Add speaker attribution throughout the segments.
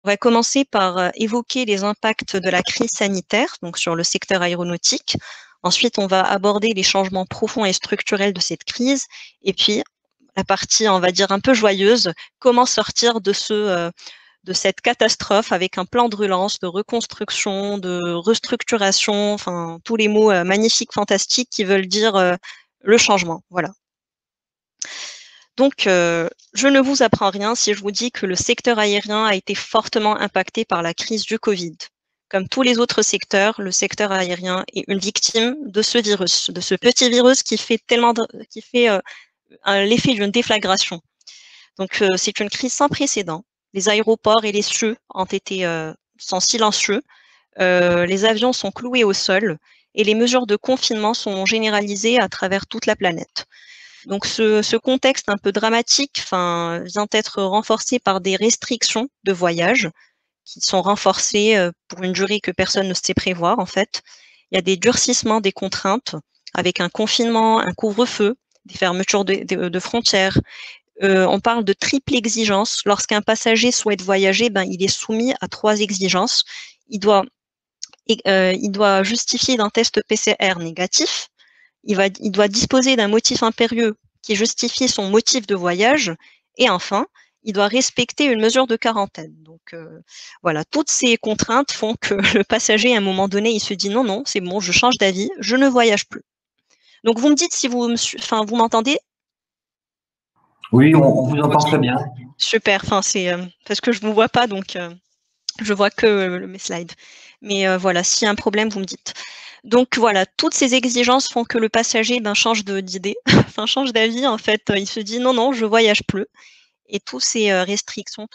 Speaker 1: On va commencer par évoquer les impacts de la crise sanitaire, donc sur le secteur aéronautique. Ensuite, on va aborder les changements profonds et structurels de cette crise. Et puis, la partie, on va dire, un peu joyeuse, comment sortir de cette catastrophe avec un plan de relance, de reconstruction, de restructuration, enfin, tous les mots magnifiques, fantastiques qui veulent dire le changement. Voilà. Donc, je ne vous apprends rien si je vous dis que le secteur aérien a été fortement impacté par la crise du Covid. Comme tous les autres secteurs, le secteur aérien est une victime de ce virus, de ce petit virus qui fait l'effet d'une déflagration. Donc, c'est une crise sans précédent. Les aéroports et les cieux sont silencieux, les avions sont cloués au sol et les mesures de confinement sont généralisées à travers toute la planète. Donc ce contexte un peu dramatique vient être renforcé par des restrictions de voyage qui sont renforcées pour une durée que personne ne sait prévoir en fait. Il y a des durcissements des contraintes avec un confinement, un couvre-feu, des fermetures de frontières. On parle de triple exigence. Lorsqu'un passager souhaite voyager, il est soumis à 3 exigences. Il doit justifier d'un test PCR négatif. Il doit disposer d'un motif impérieux qui justifie son motif de voyage. Et enfin, il doit respecter une mesure de quarantaine. Donc voilà, toutes ces contraintes font que le passager, à un moment donné, il se dit non, non, c'est bon, je change d'avis, je ne voyage plus. Donc vous me dites si vous m'entendez?
Speaker 2: Oui, on vous entend très bien.
Speaker 1: Super, c'est parce que je ne vous vois pas, donc je vois que mes slides. Mais voilà, s'il y a un problème, vous me dites. Donc voilà, toutes ces exigences font que le passager change d'idée, change d'avis en fait. Il se dit non, non, je voyage plus. Et toutes ces restrictions,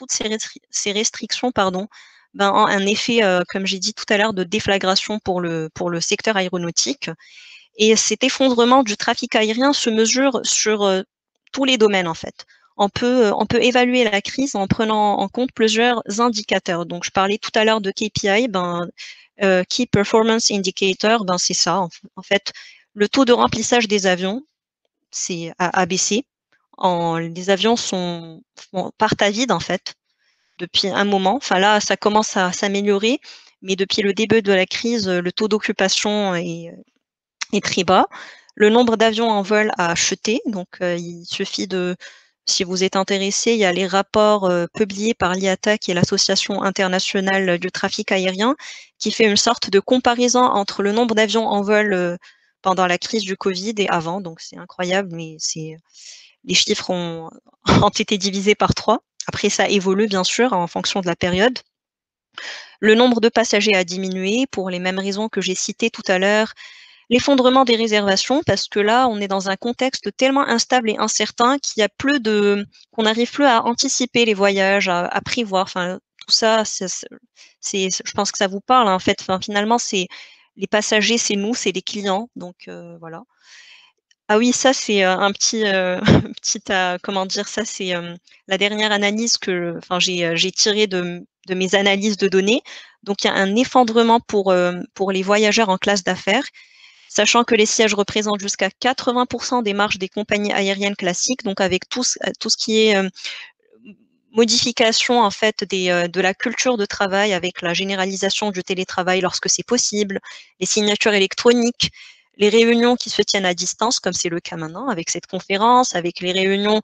Speaker 1: ont un effet, comme j'ai dit tout à l'heure, de déflagration pour le secteur aéronautique. Et cet effondrement du trafic aérien se mesure sur tous les domaines en fait. On peut évaluer la crise en prenant en compte plusieurs indicateurs. Donc je parlais tout à l'heure de KPI, Key Performance Indicator, c'est ça en fait. Le taux de remplissage des avions, a baissé. Les avions partent à vide en fait depuis un moment. Enfin là, ça commence à s'améliorer, mais depuis le début de la crise, le taux d'occupation est très bas. Le nombre d'avions en vol a chuté, donc il suffit si vous êtes intéressé, il y a les rapports publiés par l'IATA, qui est l'Association internationale du trafic aérien, qui fait une sorte de comparaison entre le nombre d'avions en vol pendant la crise du Covid et avant. Donc c'est incroyable, mais les chiffres ont été divisés par 3. Après, ça évolue bien sûr en fonction de la période. Le nombre de passagers a diminué pour les mêmes raisons que j'ai citées tout à l'heure. L'effondrement des réservations, parce que là, on est dans un contexte tellement instable et incertain qu'on n'arrive plus à anticiper les voyages, à prévoir. Enfin, tout ça, je pense que ça vous parle. En fait, finalement, les passagers, c'est nous, c'est les clients. Donc voilà. Ah oui, ça c'est un petit, comment dire, ça c'est la dernière analyse que, j'ai tirée de mes analyses de données. Donc il y a un effondrement pour les voyageurs en classe d'affaires. Sachant que les sièges représentent jusqu'à 80% des marges des compagnies aériennes classiques, donc avec tout ce qui est modification en fait de la culture de travail avec la généralisation du télétravail lorsque c'est possible, les signatures électroniques, les réunions qui se tiennent à distance, comme c'est le cas maintenant avec cette conférence, avec les réunions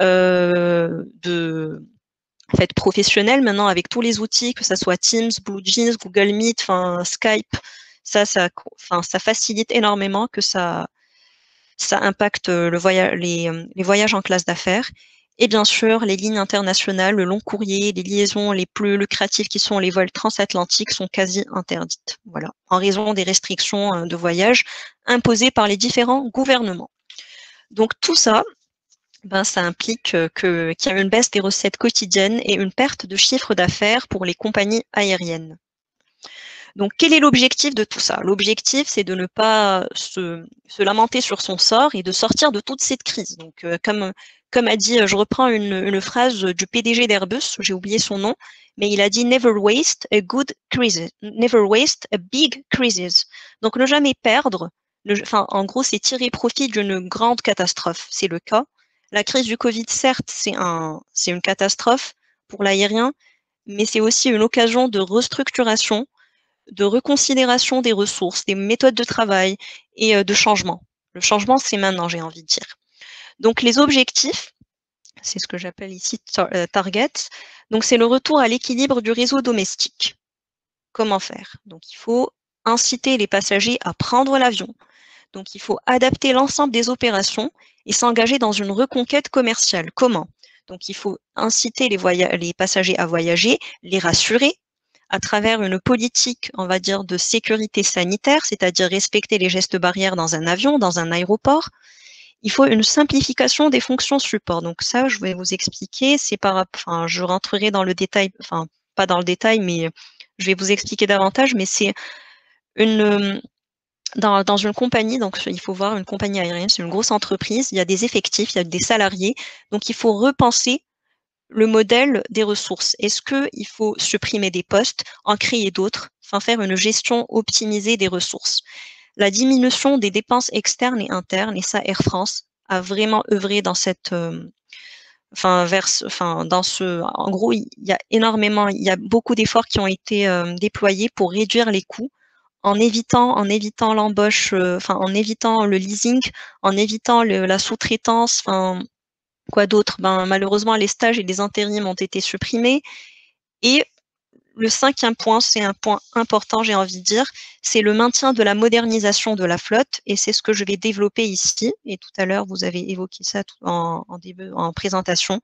Speaker 1: professionnelles maintenant avec tous les outils, que ce soit Teams, BlueJeans, Google Meet, Skype. Ça facilite énormément que ça impacte les voyages en classe d'affaires. Et bien sûr, les lignes internationales, le long courrier, les liaisons les plus lucratives qui sont les vols transatlantiques sont quasi interdites. Voilà, en raison des restrictions de voyage imposées par les différents gouvernements. Donc tout ça, ça implique qu'il y a une baisse des recettes quotidiennes et une perte de chiffre d'affaires pour les compagnies aériennes. Donc, quel est l'objectif de tout ça? L'objectif, c'est de ne pas se lamenter sur son sort et de sortir de toute cette crise. Donc, comme a dit, je reprends une phrase du PDG d'Airbus, j'ai oublié son nom, mais il a dit « Never waste a good crisis, never waste a big crisis ». Donc, ne jamais perdre, en gros, c'est tirer profit d'une grande catastrophe. C'est le cas. La crise du Covid, certes, c'est une catastrophe pour l'aérien, mais c'est aussi une occasion de restructuration, de reconsidération des ressources, des méthodes de travail et de changement. Le changement, c'est maintenant, j'ai envie de dire. Donc les objectifs, c'est ce que j'appelle ici target, donc c'est le retour à l'équilibre du réseau domestique. Comment faire? Donc il faut inciter les passagers à prendre l'avion. Donc il faut adapter l'ensemble des opérations et s'engager dans une reconquête commerciale. Comment? Donc il faut inciter les passagers à voyager, les rassurer à travers une politique, on va dire, de sécurité sanitaire, c'est-à-dire respecter les gestes barrières dans un avion, dans un aéroport. Il faut une simplification des fonctions support. Donc ça, je vais vous expliquer. Enfin, je rentrerai dans le détail, enfin pas dans le détail, mais je vais vous expliquer davantage. Mais c'est une dans une compagnie, donc il faut voir une compagnie aérienne, c'est une grosse entreprise. Il y a des effectifs, il y a des salariés. Donc il faut repenser le modèle des ressources. Est-ce qu'il faut supprimer des postes, en créer d'autres, enfin faire une gestion optimisée des ressources? La diminution des dépenses externes et internes, et ça Air France a vraiment œuvré dans cette, en gros, il y a beaucoup d'efforts qui ont été déployés pour réduire les coûts en évitant l'embauche, en évitant le leasing, en évitant la sous-traitance, quoi d'autre? Ben, malheureusement, les stages et les intérims ont été supprimés. Et le 5e point, c'est un point important, j'ai envie de dire, c'est le maintien de la modernisation de la flotte, et c'est ce que je vais développer ici. Et tout à l'heure, vous avez évoqué ça en présentation.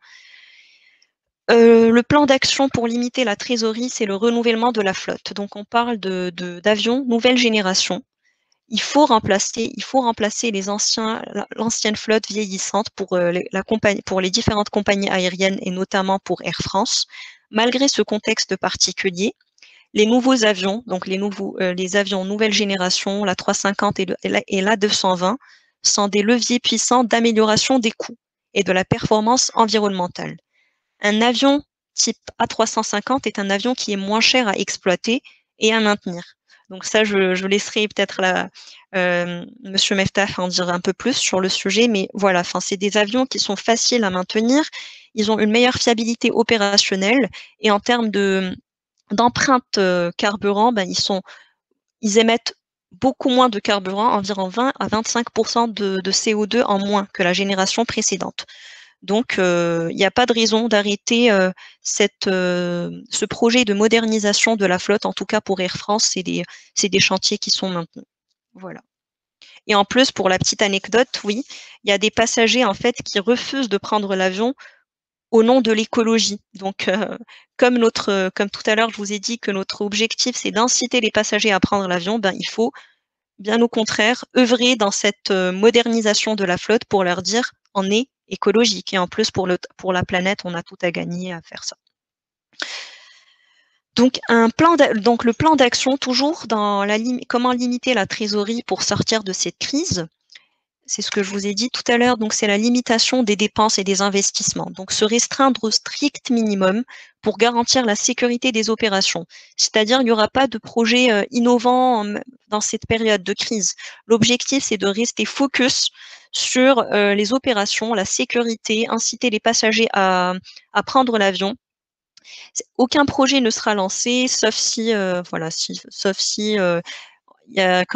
Speaker 1: Le plan d'action pour limiter la trésorerie, c'est le renouvellement de la flotte. Donc, on parle d'avions nouvelle génération. Il faut remplacer l'ancienne flotte vieillissante pour pour les différentes compagnies aériennes et notamment pour Air France. Malgré ce contexte particulier, les nouveaux avions, donc les avions nouvelle génération, la 350 et la 220, sont des leviers puissants d'amélioration des coûts et de la performance environnementale. Un avion type A350 est un avion qui est moins cher à exploiter et à maintenir. Donc ça, je laisserai peut-être Monsieur Meftah en dire un peu plus sur le sujet, mais voilà, c'est des avions qui sont faciles à maintenir, ils ont une meilleure fiabilité opérationnelle et en termes d'empreinte carburant, ils émettent beaucoup moins de carburant, environ 20 à 25% de CO2 en moins que la génération précédente. Donc, il n'y a pas de raison d'arrêter ce projet de modernisation de la flotte. En tout cas, pour Air France, c'est des chantiers qui sont maintenus. Voilà. Et en plus, pour la petite anecdote, oui, il y a des passagers en fait qui refusent de prendre l'avion au nom de l'écologie. Donc, comme tout à l'heure, je vous ai dit que notre objectif, c'est d'inciter les passagers à prendre l'avion, il faut bien au contraire œuvrer dans cette modernisation de la flotte pour leur dire on est écologique et en plus pour la planète, on a tout à gagner à faire ça. Donc, le plan d'action, toujours dans comment limiter la trésorerie pour sortir de cette crise. C'est ce que je vous ai dit tout à l'heure, donc c'est la limitation des dépenses et des investissements. Donc se restreindre au strict minimum pour garantir la sécurité des opérations. C'est-à-dire il n'y aura pas de projet innovant dans cette période de crise. L'objectif, c'est de rester focus sur les opérations, la sécurité, inciter les passagers à prendre l'avion. Aucun projet ne sera lancé, sauf si il y a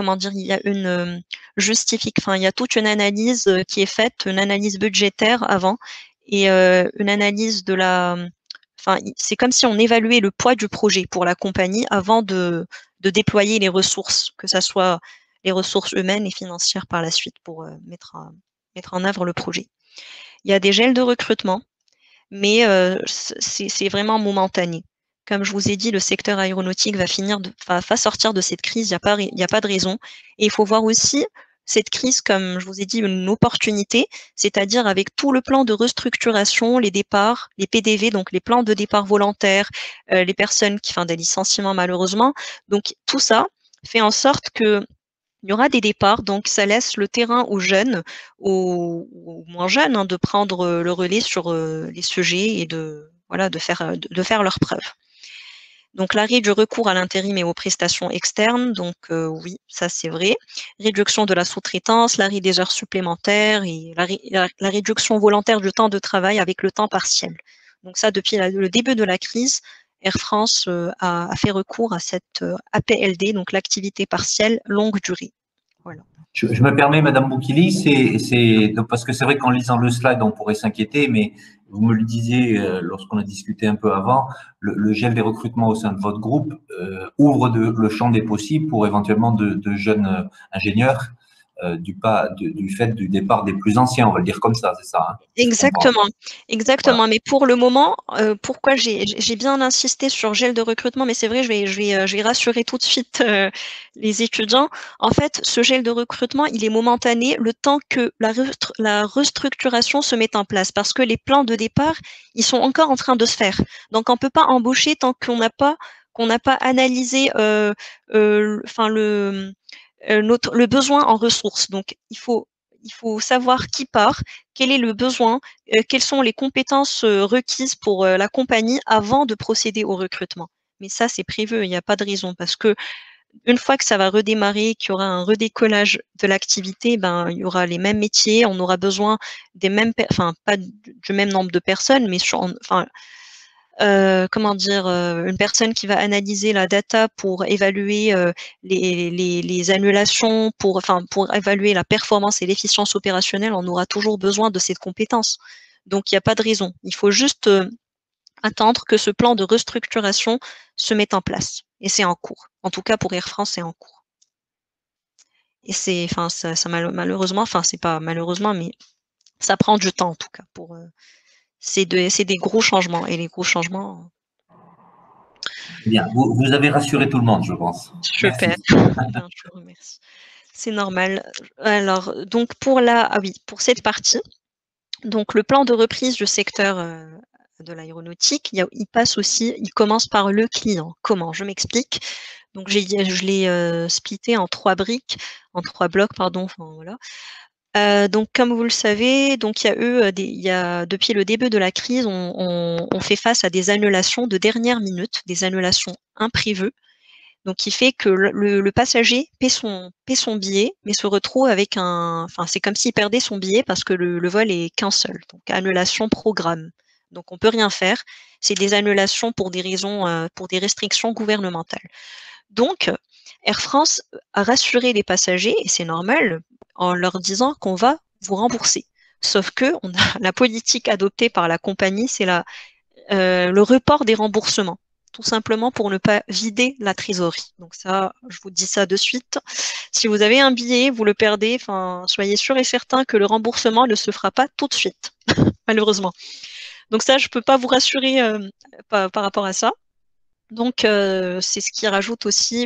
Speaker 1: il y a toute une analyse qui est faite, une analyse budgétaire avant et une analyse c'est comme si on évaluait le poids du projet pour la compagnie avant de déployer les ressources, que ça soit les ressources humaines et financières par la suite pour mettre en œuvre le projet. Il y a des gels de recrutement, mais c'est vraiment momentané. Comme je vous ai dit, le secteur aéronautique va sortir de cette crise, il n'y a pas de raison. Et il faut voir aussi cette crise, comme je vous ai dit, une opportunité, c'est-à-dire avec tout le plan de restructuration, les départs, les PDV, donc les plans de départ volontaires, les personnes des licenciements malheureusement. Donc tout ça fait en sorte que il y aura des départs, donc ça laisse le terrain aux jeunes, aux moins jeunes, de prendre le relais sur les sujets et de faire leurs preuves. Donc l'arrêt du recours à l'intérim et aux prestations externes, donc oui, ça c'est vrai. Réduction de la sous-traitance, l'arrêt des heures supplémentaires et la réduction volontaire du temps de travail avec le temps partiel. Donc ça, depuis le début de la crise, Air France a fait recours à cette APLD, donc l'activité partielle longue durée. Voilà.
Speaker 2: Je me permets, Madame Boukili, parce que c'est vrai qu'en lisant le slide, on pourrait s'inquiéter, mais vous me le disiez lorsqu'on a discuté un peu avant, le gel des recrutements au sein de votre groupe ouvre le champ des possibles pour éventuellement de jeunes ingénieurs du fait du départ des plus anciens, on va le dire comme ça, c'est ça, hein,
Speaker 1: Exactement, exactement.
Speaker 2: voilà.
Speaker 1: Mais pour le moment, pourquoi j'ai bien insisté sur gel de recrutement, mais c'est vrai, je vais rassurer tout de suite les étudiants. En fait, ce gel de recrutement, il est momentané le temps que la restructuration se mette en place, parce que les plans de départ, ils sont encore en train de se faire. Donc, on peut pas embaucher tant qu'on n'a pas analysé, enfin le besoin en ressources. Donc, il faut savoir qui part, quel est le besoin, quelles sont les compétences requises pour la compagnie avant de procéder au recrutement. Mais ça, c'est prévu, il n'y a pas de raison parce que une fois que ça va redémarrer, qu'il y aura un redécollage de l'activité, ben, il y aura les mêmes métiers, on aura besoin des mêmes, enfin, pas du même nombre de personnes, mais enfin, comment dire, une personne qui va analyser la data pour évaluer les annulations, pour évaluer la performance et l'efficience opérationnelle, on aura toujours besoin de cette compétence. Donc il n'y a pas de raison. Il faut juste attendre que ce plan de restructuration se mette en place. Et c'est en cours. En tout cas, pour Air France, c'est en cours. Et c'est, enfin, ça malheureusement, enfin, c'est pas malheureusement, mais ça prend du temps en tout cas. C'est des gros changements. Et les gros changements,
Speaker 2: Bien, vous avez rassuré tout le monde, je pense.
Speaker 1: super.
Speaker 2: Merci.
Speaker 1: Ben, je vous remercie. C'est normal. Alors, donc pour cette partie, donc le plan de reprise du secteur de l'aéronautique, il passe aussi, il commence par le client. Comment? Je m'explique. Donc je l'ai splitté en trois briques, en trois blocs, pardon. Enfin, voilà. Donc comme vous le savez, donc il y a depuis le début de la crise, on fait face à des annulations de dernière minute, des annulations imprévues. Donc, qui fait que le passager paie son billet, mais se retrouve avec enfin, c'est comme s'il perdait son billet parce que le vol est qu'un seul. Donc, annulation programme. Donc, on peut rien faire. C'est des annulations pour des raisons, pour des restrictions gouvernementales. Donc, Air France a rassuré les passagers, et c'est normal, en leur disant qu'on va vous rembourser. Sauf que la politique adoptée par la compagnie, c'est le report des remboursements, tout simplement pour ne pas vider la trésorerie. Donc ça, je vous dis ça de suite. Si vous avez un billet, vous le perdez, enfin, soyez sûr et certain que le remboursement ne se fera pas tout de suite, malheureusement. Donc ça, je peux pas vous rassurer par rapport à ça. Donc c'est ce qui rajoute aussi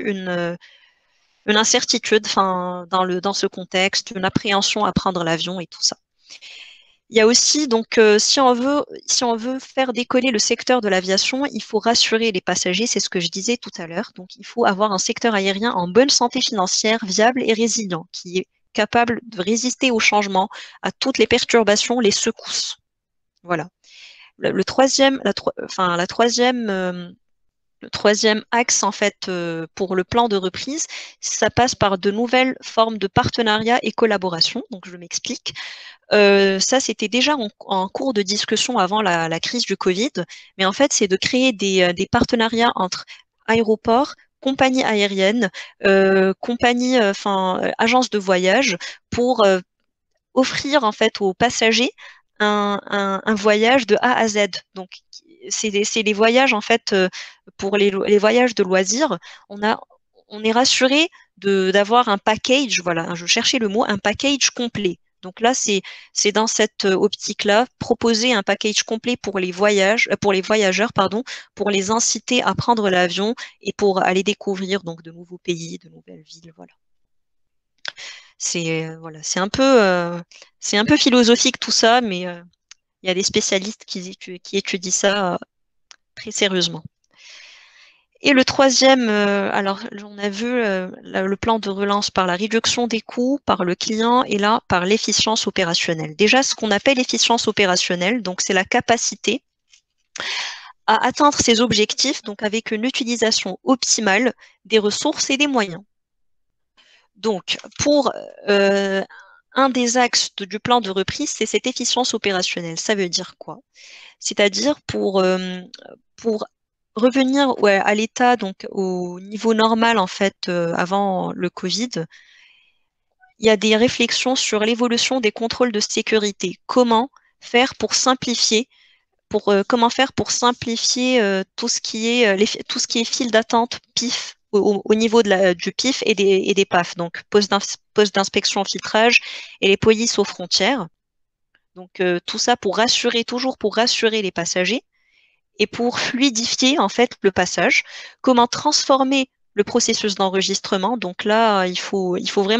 Speaker 1: une incertitude, enfin, dans ce contexte, une appréhension à prendre l'avion et tout ça. Il y a aussi, donc, si on veut faire décoller le secteur de l'aviation, il faut rassurer les passagers, c'est ce que je disais tout à l'heure. Donc, il faut avoir un secteur aérien en bonne santé financière, viable et résilient, qui est capable de résister aux changements, à toutes les perturbations, les secousses. Voilà. Le troisième, le troisième axe, en fait, pour le plan de reprise, ça passe par de nouvelles formes de partenariat et collaboration. Donc, je m'explique. Ça, c'était déjà en cours de discussion avant la crise du Covid, mais en fait, c'est de créer des partenariats entre aéroports, compagnies aériennes, compagnies, agences de voyage, pour offrir en fait aux passagers un voyage de A à Z. Donc, c'est les voyages en fait pour les voyages de loisirs. On est rassuré d'avoir un package. Voilà, je cherchais le mot, un package complet. Donc là, c'est dans cette optique-là, proposer un package complet pour pour les voyageurs, pardon, pour les inciter à prendre l'avion et pour aller découvrir donc de nouveaux pays, de nouvelles villes, voilà. Voilà, c'est un peu philosophique tout ça, mais il y a des spécialistes qui étudient ça très sérieusement. Et le troisième, alors on a vu le plan de relance par la réduction des coûts, par le client et là par l'efficience opérationnelle. Déjà, ce qu'on appelle efficience opérationnelle, donc c'est la capacité à atteindre ses objectifs, donc avec une utilisation optimale des ressources et des moyens. Donc, pour un des axes du plan de reprise, c'est cette efficience opérationnelle. Ça veut dire quoi? C'est-à-dire pour revenir à l'état, donc au niveau normal en fait avant le Covid, il y a des réflexions sur l'évolution des contrôles de sécurité. Faire pour simplifier, comment faire pour simplifier tout ce qui est tout ce qui est file d'attente PIF au niveau du PIF et des PAF, donc poste d'inspection filtrage et les polices aux frontières. Donc tout ça toujours pour rassurer les passagers et pour fluidifier en fait le passage. Comment transformer le processus d'enregistrement. Donc là, il faut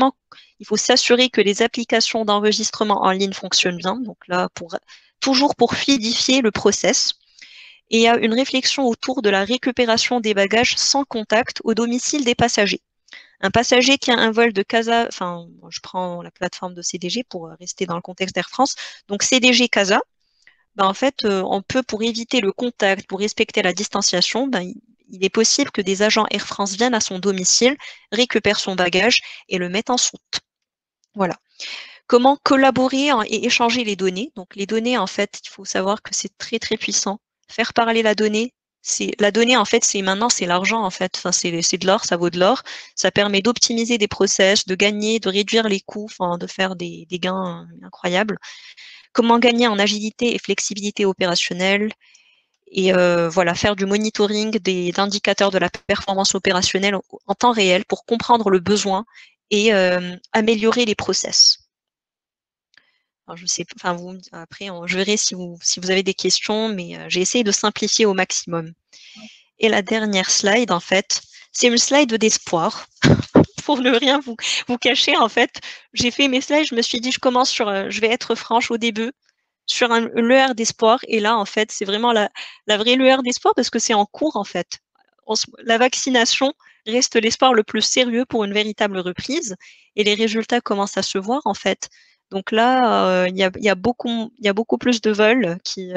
Speaker 1: s'assurer que les applications d'enregistrement en ligne fonctionnent bien. Donc là, toujours pour fluidifier le process. Et il y a une réflexion autour de la récupération des bagages sans contact au domicile des passagers. Un passager qui a un vol de Casa, enfin, je prends la plateforme de CDG pour rester dans le contexte d'Air France. Donc CDG Casa, ben, en fait, on peut, pour éviter le contact, pour respecter la distanciation, ben, il est possible que des agents Air France viennent à son domicile, récupèrent son bagage et le mettent en soute. Voilà. Comment collaborer et échanger les données? Donc les données, en fait, il faut savoir que c'est très très puissant. Faire parler la donnée, en fait, maintenant c'est l'argent en fait. Enfin, c'est de l'or, ça vaut de l'or. Ça permet d'optimiser des process, de gagner, de réduire les coûts, enfin, de faire des gains incroyables. Comment gagner en agilité et flexibilité opérationnelle? Et voilà, faire du monitoring d'indicateurs de la performance opérationnelle en temps réel pour comprendre le besoin et améliorer les process. Alors, je sais, enfin, après, je verrai si vous avez des questions, mais j'ai essayé de simplifier au maximum. Et la dernière slide, en fait, c'est une slide d'espoir. Pour ne rien vous cacher, en fait, j'ai fait mes slides, je me suis dit, je vais être franche au début, sur une lueur d'espoir. Et là, en fait, c'est vraiment la vraie lueur d'espoir parce que c'est en cours, en fait. La vaccination reste l'espoir le plus sérieux pour une véritable reprise et les résultats commencent à se voir, en fait. Donc là, il y a beaucoup plus de vols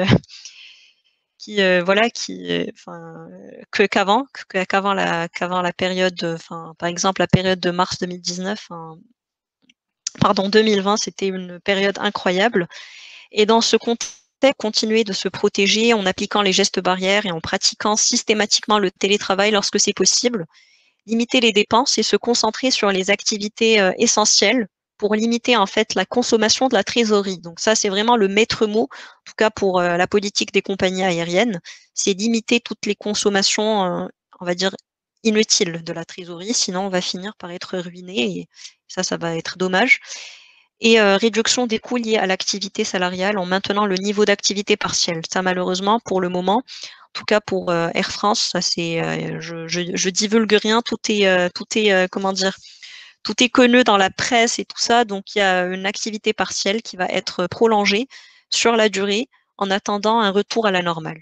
Speaker 1: qu'avant la période, par exemple la période de mars 2019, pardon 2020, c'était une période incroyable. Et dans ce contexte, continuer de se protéger en appliquant les gestes barrières et en pratiquant systématiquement le télétravail lorsque c'est possible, limiter les dépenses et se concentrer sur les activités essentielles pour limiter en fait la consommation de la trésorerie. Donc ça, c'est vraiment le maître mot, en tout cas pour la politique des compagnies aériennes, c'est limiter toutes les consommations, on va dire, inutiles de la trésorerie, sinon on va finir par être ruiné et ça va être dommage. Et réduction des coûts liés à l'activité salariale en maintenant le niveau d'activité partielle. Ça, malheureusement, pour le moment, en tout cas pour Air France, ça c'est, je divulgue rien, tout est comment dire, tout est connu dans la presse et tout ça, donc il y a une activité partielle qui va être prolongée sur la durée en attendant un retour à la normale.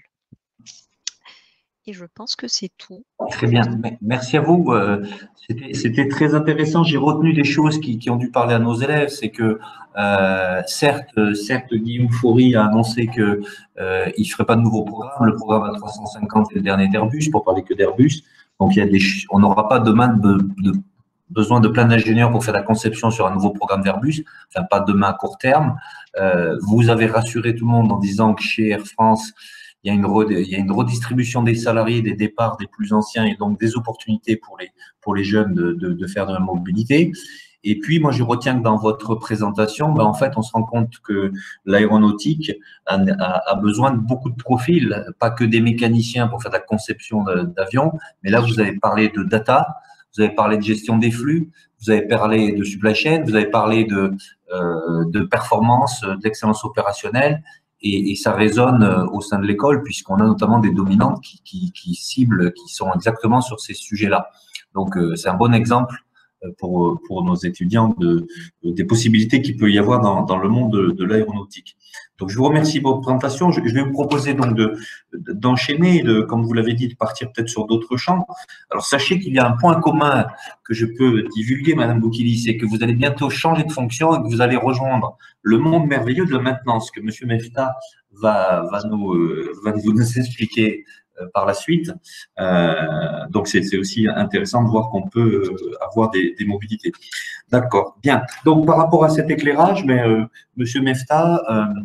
Speaker 1: Et je pense que c'est tout.
Speaker 2: Très bien, merci à vous. C'était très intéressant. J'ai retenu des choses qui ont dû parler à nos élèves. C'est que certes, Guillaume Faury a annoncé que il ferait pas de nouveau programme. Le programme A350 est le dernier d'Airbus, pour parler que d'Airbus. Donc on n'aura pas demain besoin de plein d'ingénieurs pour faire la conception sur un nouveau programme d'Airbus. Enfin, pas demain à court terme. Vous avez rassuré tout le monde en disant que chez Air France, il y a une redistribution des salariés, des départs des plus anciens et donc des opportunités pour les jeunes de faire de la mobilité. Et puis, moi, je retiens que dans votre présentation, en fait, on se rend compte que l'aéronautique a besoin de beaucoup de profils, pas que des mécaniciens pour faire de la conception d'avions, mais là, vous avez parlé de data, vous avez parlé de gestion des flux, vous avez parlé de supply chain, vous avez parlé de performance, d'excellence opérationnelle. Et ça résonne au sein de l'école puisqu'on a notamment des dominantes qui ciblent, qui sont exactement sur ces sujets-là. Donc, c'est un bon exemple pour nos étudiants des possibilités qu'il peut y avoir dans le monde de l'aéronautique. Donc, je vous remercie pour votre présentation. Je vais vous proposer donc d'enchaîner, comme vous l'avez dit, de partir peut-être sur d'autres champs. Alors, sachez qu'il y a un point commun que je peux divulguer, Madame Boukili, c'est que vous allez bientôt changer de fonction et que vous allez rejoindre le monde merveilleux de la maintenance que Monsieur Mefta va nous expliquer par la suite. Donc, c'est aussi intéressant de voir qu'on peut avoir des mobilités. D'accord, bien. Donc, par rapport à cet éclairage, Monsieur Mefta,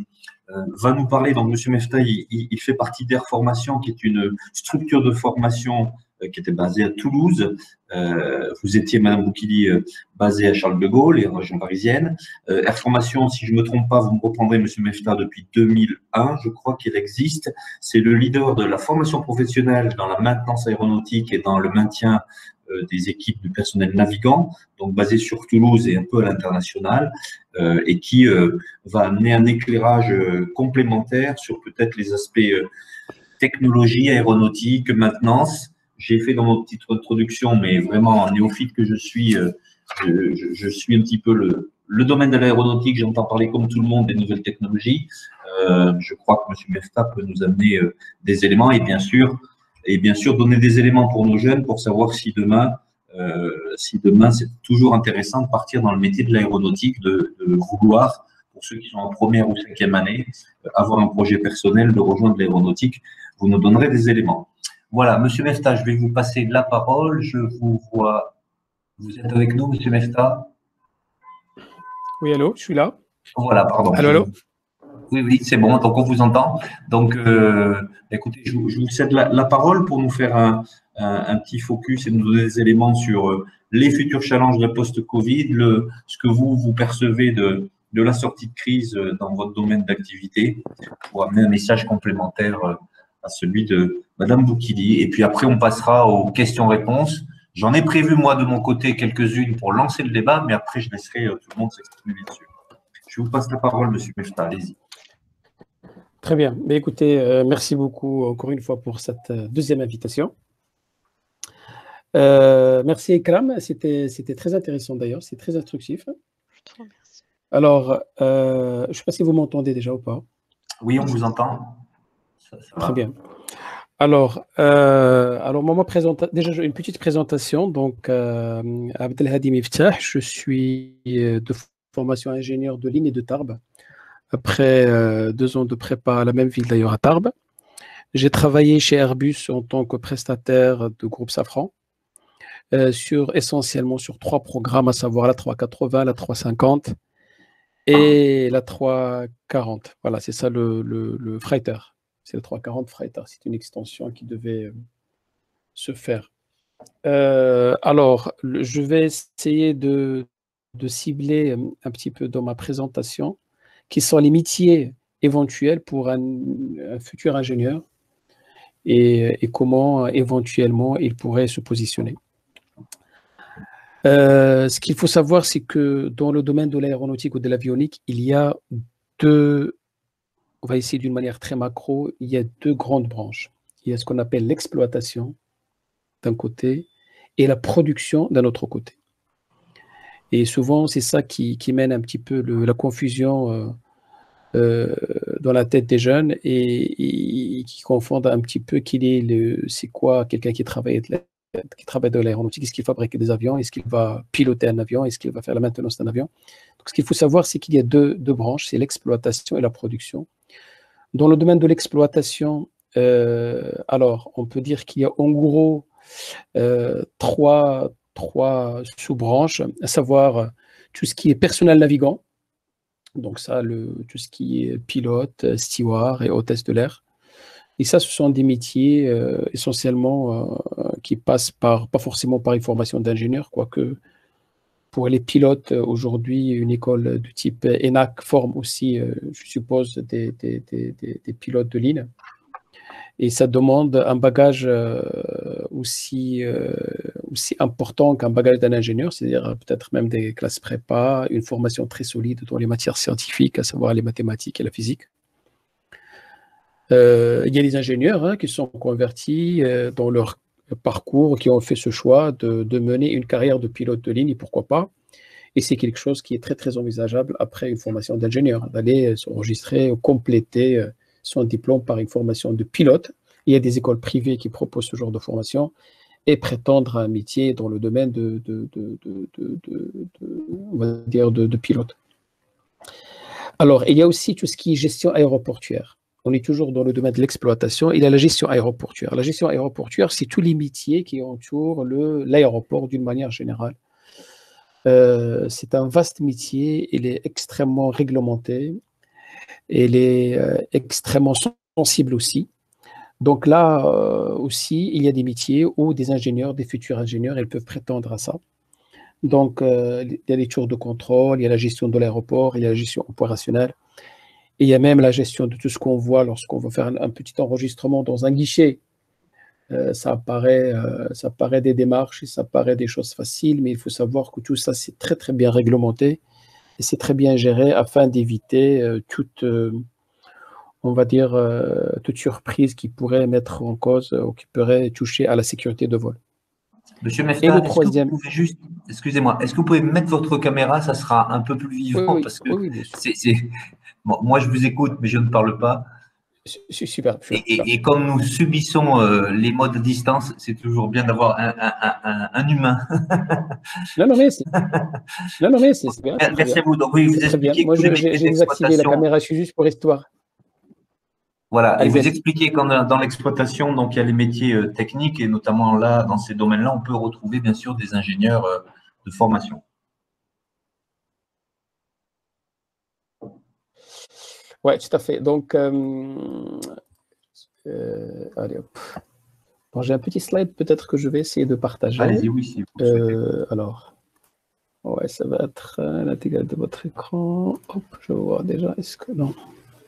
Speaker 2: va nous parler. Donc, M. Mefta, il fait partie d'Air Formation, qui est une structure de formation qui était basée à Toulouse. Vous étiez, Madame Boukili, basée à Charles de Gaulle et en région parisienne. Air Formation, si je ne me trompe pas, vous me reprendrez, M. Mefta, depuis 2001, je crois qu'il existe. C'est le leader de la formation professionnelle dans la maintenance aéronautique et dans le maintien des équipes du personnel navigant, donc basé sur Toulouse et un peu à l'international, et qui va amener un éclairage complémentaire sur peut-être les aspects technologie, aéronautique, maintenance. J'ai fait dans mon petite introduction, mais vraiment en néophyte que je suis, je suis un petit peu le domaine de l'aéronautique. J'entends parler comme tout le monde des nouvelles technologies. Je crois que M. Mefta peut nous amener des éléments et bien sûr donner des éléments pour nos jeunes pour savoir si demain c'est toujours intéressant de partir dans le métier de l'aéronautique, de vouloir, pour ceux qui sont en première ou cinquième année, avoir un projet personnel de rejoindre l'aéronautique. Vous nous donnerez des éléments. Voilà, Monsieur Mefta, je vais vous passer la parole. Je vous vois. Vous êtes avec nous, Monsieur Mefta?
Speaker 3: Oui, allô, je suis là.
Speaker 2: Voilà, pardon.
Speaker 3: Allô, allô.
Speaker 2: Oui, c'est bon, donc on vous entend. Donc, écoutez, je vous cède la parole pour nous faire un petit focus et nous donner des éléments sur les futurs challenges de post-Covid, ce que vous percevez de la sortie de crise dans votre domaine d'activité, pour amener un message complémentaire à celui de Madame Boukili. Et puis après, on passera aux questions-réponses. J'en ai prévu, moi, de mon côté, quelques-unes pour lancer le débat, mais après, je laisserai tout le monde s'exprimer dessus. Je vous passe la parole, Monsieur Mefta, allez-y.
Speaker 3: Très bien. Mais écoutez, merci beaucoup encore une fois pour cette deuxième invitation. Merci Ikram, c'était très intéressant d'ailleurs, c'est très instructif.
Speaker 1: Je te remercie.
Speaker 3: Alors, je ne sais pas si vous m'entendez déjà ou pas.
Speaker 2: Oui, on vous entend. Ça
Speaker 3: Très bien. Alors moi, déjà une petite présentation. Donc, Abdelhadi Miftah, je suis de formation ingénieur de ligne et de Tarbes. Après 2 ans de prépa à la même ville d'ailleurs à Tarbes. J'ai travaillé chez Airbus en tant que prestataire de groupe Safran, essentiellement sur 3 programmes, à savoir la 380, la 350 et la 340. Voilà, c'est ça le freighter. C'est le 340 freighter. C'est une extension qui devait se faire. Alors, je vais essayer de cibler un petit peu dans ma présentation qui sont les métiers éventuels pour un futur ingénieur et comment éventuellement il pourrait se positionner. Ce qu'il faut savoir, c'est que dans le domaine de l'aéronautique ou de l'avionique, il y a on va essayer d'une manière très macro, il y a 2 grandes branches. Il y a ce qu'on appelle l'exploitation d'un côté et la production d'un autre côté. Et souvent, c'est ça qui mène un petit peu la confusion dans la tête des jeunes et qui confondent un petit peu c'est quoi quelqu'un qui travaille dans l'aéronautique, est-ce qu'il fabrique des avions, est-ce qu'il va piloter un avion, est-ce qu'il va faire la maintenance d'un avion. Donc, ce qu'il faut savoir, c'est qu'il y a deux branches, c'est l'exploitation et la production. Dans le domaine de l'exploitation, alors on peut dire qu'il y a en gros trois sous-branches, à savoir tout ce qui est personnel navigant, donc ça, tout ce qui est pilote, steward et hôtesse de l'air. Et ça, ce sont des métiers essentiellement qui passent pas forcément par une formation d'ingénieur, quoique pour les pilotes, aujourd'hui, une école de type ENAC forme aussi, je suppose, des pilotes de ligne. Et ça demande un bagage aussi important qu'un bagage d'un ingénieur, c'est-à-dire peut-être même des classes prépa, une formation très solide dans les matières scientifiques, à savoir les mathématiques et la physique. Il y a des ingénieurs qui sont convertis dans leur parcours, qui ont fait ce choix de mener une carrière de pilote de ligne, pourquoi pas. Et c'est quelque chose qui est très, très envisageable après une formation d'ingénieur, d'aller s'enregistrer ou compléter son diplôme par une formation de pilote. Il y a des écoles privées qui proposent ce genre de formation et prétendre à un métier dans le domaine on va dire de pilote. Alors, il y a aussi tout ce qui est gestion aéroportuaire. On est toujours dans le domaine de l'exploitation. Il y a la gestion aéroportuaire. La gestion aéroportuaire, c'est tous les métiers qui entourent l'aéroport d'une manière générale. C'est un vaste métier, il est extrêmement réglementé Elle est extrêmement sensible aussi. Donc là aussi, il y a des métiers où des ingénieurs, des futurs ingénieurs, ils peuvent prétendre à ça. Donc, il y a les tours de contrôle, il y a la gestion de l'aéroport, il y a la gestion opérationnelle, et il y a même la gestion de tout ce qu'on voit lorsqu'on va faire un petit enregistrement dans un guichet. Ça paraît des démarches et ça paraît des choses faciles, mais il faut savoir que tout ça, c'est très, très bien réglementé et c'est très bien géré afin d'éviter on va dire, toute surprise qui pourrait mettre en cause ou qui pourrait toucher à la sécurité de vol.
Speaker 2: Monsieur
Speaker 3: Et
Speaker 2: Mestan,
Speaker 3: le troisième,
Speaker 2: excusez-moi, est-ce que vous pouvez mettre votre caméra, ça sera un peu plus vivant parce que
Speaker 3: oui, bien sûr.
Speaker 2: Bon, moi je vous écoute, mais je ne parle pas.
Speaker 3: Super.
Speaker 2: Et comme nous subissons les modes à distance, c'est toujours bien d'avoir un humain.
Speaker 3: Non, mais c'est bien.
Speaker 2: Merci à vous. Donc oui, vous
Speaker 3: C'est très bien.
Speaker 2: expliquez
Speaker 3: Moi,
Speaker 2: que les métiers
Speaker 3: j'ai désactivé la
Speaker 2: d'exploitation.
Speaker 3: caméra, je suis juste pour histoire.
Speaker 2: Voilà, et vous
Speaker 3: Allez-y.
Speaker 2: expliquez qu'en dans l'exploitation, donc il y a les métiers techniques et notamment là, dans ces domaines-là, on peut retrouver bien sûr des ingénieurs de formation.
Speaker 3: Oui, tout à fait. Donc, allez hop. Bon, j'ai un petit slide peut-être que je vais essayer de partager.
Speaker 2: Allez-y, oui, si vous souhaitez.
Speaker 3: Alors, ouais, ça va être l'intégralité de votre écran. Hop, je vois déjà. Est-ce que non?